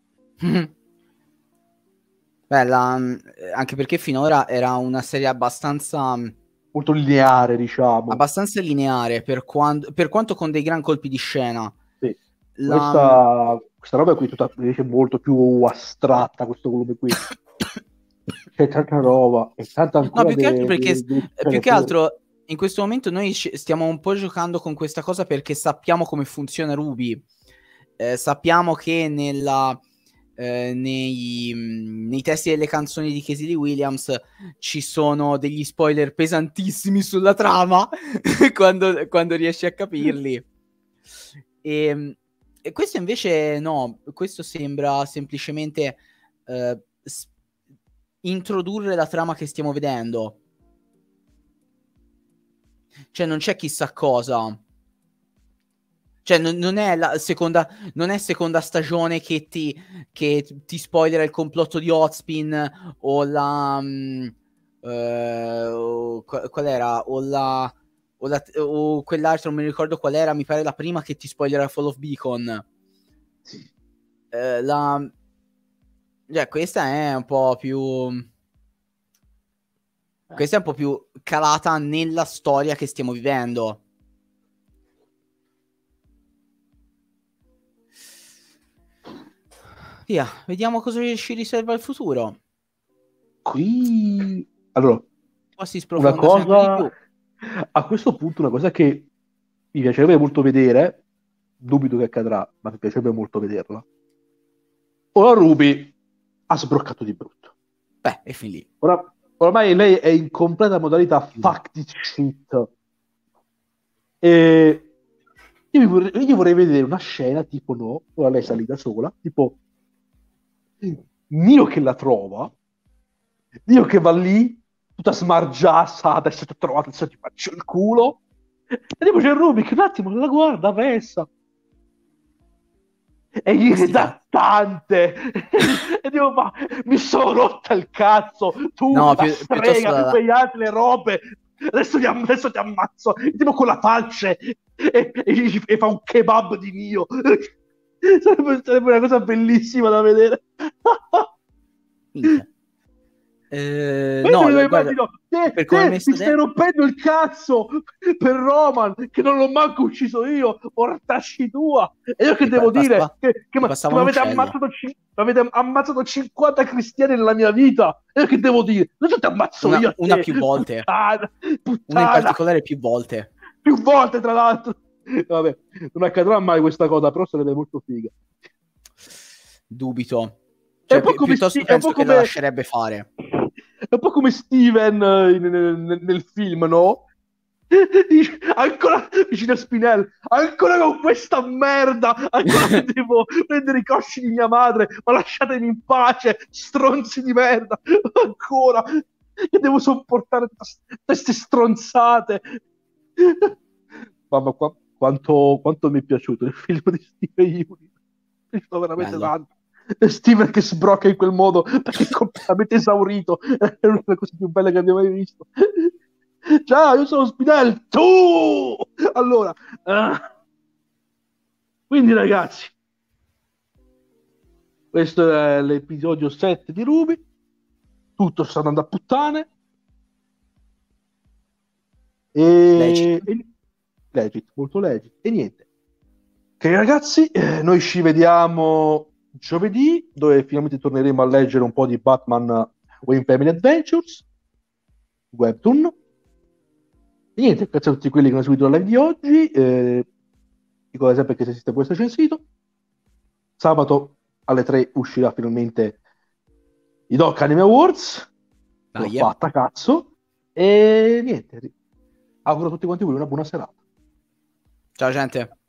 Bella, anche perché finora era una serie abbastanza... molto lineare, diciamo. Abbastanza lineare, per quanto con dei gran colpi di scena. Sì. Questa roba qui è tutta invece molto più astratta, questo volume qui. C'è tanta roba e tanta ancora. No, più che altro perché più che altro in questo momento noi stiamo un po' giocando con questa cosa perché sappiamo come funziona Ruby. Sappiamo che nei testi delle canzoni di Casey Lee Williams ci sono degli spoiler pesantissimi sulla trama quando riesci a capirli. E questo invece no, questo sembra semplicemente introdurre la trama che stiamo vedendo. Cioè non c'è chissà cosa. Cioè non è la seconda, non è seconda stagione che ti spoilera il complotto di Hotspin o la qual era o quell'altro, non mi ricordo qual era, mi pare la prima che ti spoilera Fall of Beacon. Questa è un po' più calata nella storia che stiamo vivendo. Via, vediamo cosa ci riserva il futuro. Qui allora, qua si una sprofonda sempre di cosa più. a questo punto, una cosa che mi piacerebbe molto vedere, dubito che accadrà, ma mi piacerebbe molto vederla. Ora Ruby ha sbroccato di brutto. Beh, è fin lì. Ormai lei è in completa modalità fuck this shit. E io vorrei vedere una scena tipo, no, ora lei salì da sola, tipo Nio che la trova, Nio che va lì tutta smargiata, adesso ti ho trovato, adesso ti faccio il culo, e tipo c'è Ruby che un attimo la guarda persa e gli dà tante e dico, ma mi sono rotta il cazzo, tu No, la strega, quegli altri le robe, adesso ti ammazzo, tipo con la falce e fa un kebab di Nio. Sarebbe una cosa bellissima da vedere. No, guarda, per come mi stai rompendo il cazzo per Roman, che non l'ho manco ucciso io, portasci tua. E io che devo dire? Che mi avete ammazzato 50 cristiani nella mia vita. E io che devo dire? Non ti ammazzo io. Una più volte. Puttana. Una in particolare più volte. Più volte, tra l'altro. Vabbè, non accadrà mai questa cosa, però sarebbe molto figa. Dubito. Cioè, piuttosto penso che la lascerebbe fare. È un po' come Steven nel film, no? Ancora vicino a Spinelli, ancora con questa merda, ancora che devo prendere i cosci di mia madre, ma lasciatemi in pace, stronzi di merda, ancora che devo sopportare queste stronzate. Mamma, quanto mi è piaciuto il film di Steven Universe, mi è piaciuto veramente tanto. Steven che sbrocca in quel modo perché è completamente esaurito, è una delle cose più belle che abbiamo mai visto. Ciao, io sono Spinelli, tu! Allora, quindi ragazzi, questo è l'episodio 7 di Ruby, tutto sta andando a puttane, legit, molto legit, e niente. Ok ragazzi, noi ci vediamo giovedì, dove finalmente torneremo a leggere un po' di Batman Wayne Family Adventures webtoon. E niente, grazie a tutti quelli che hanno seguito la live di oggi, dico sempre che se esiste questo censito. Sabato alle 3 uscirà finalmente i Doc Anime Awards. L'ho fatta, cazzo. E niente, auguro a tutti quanti voi una buona serata. Ciao gente.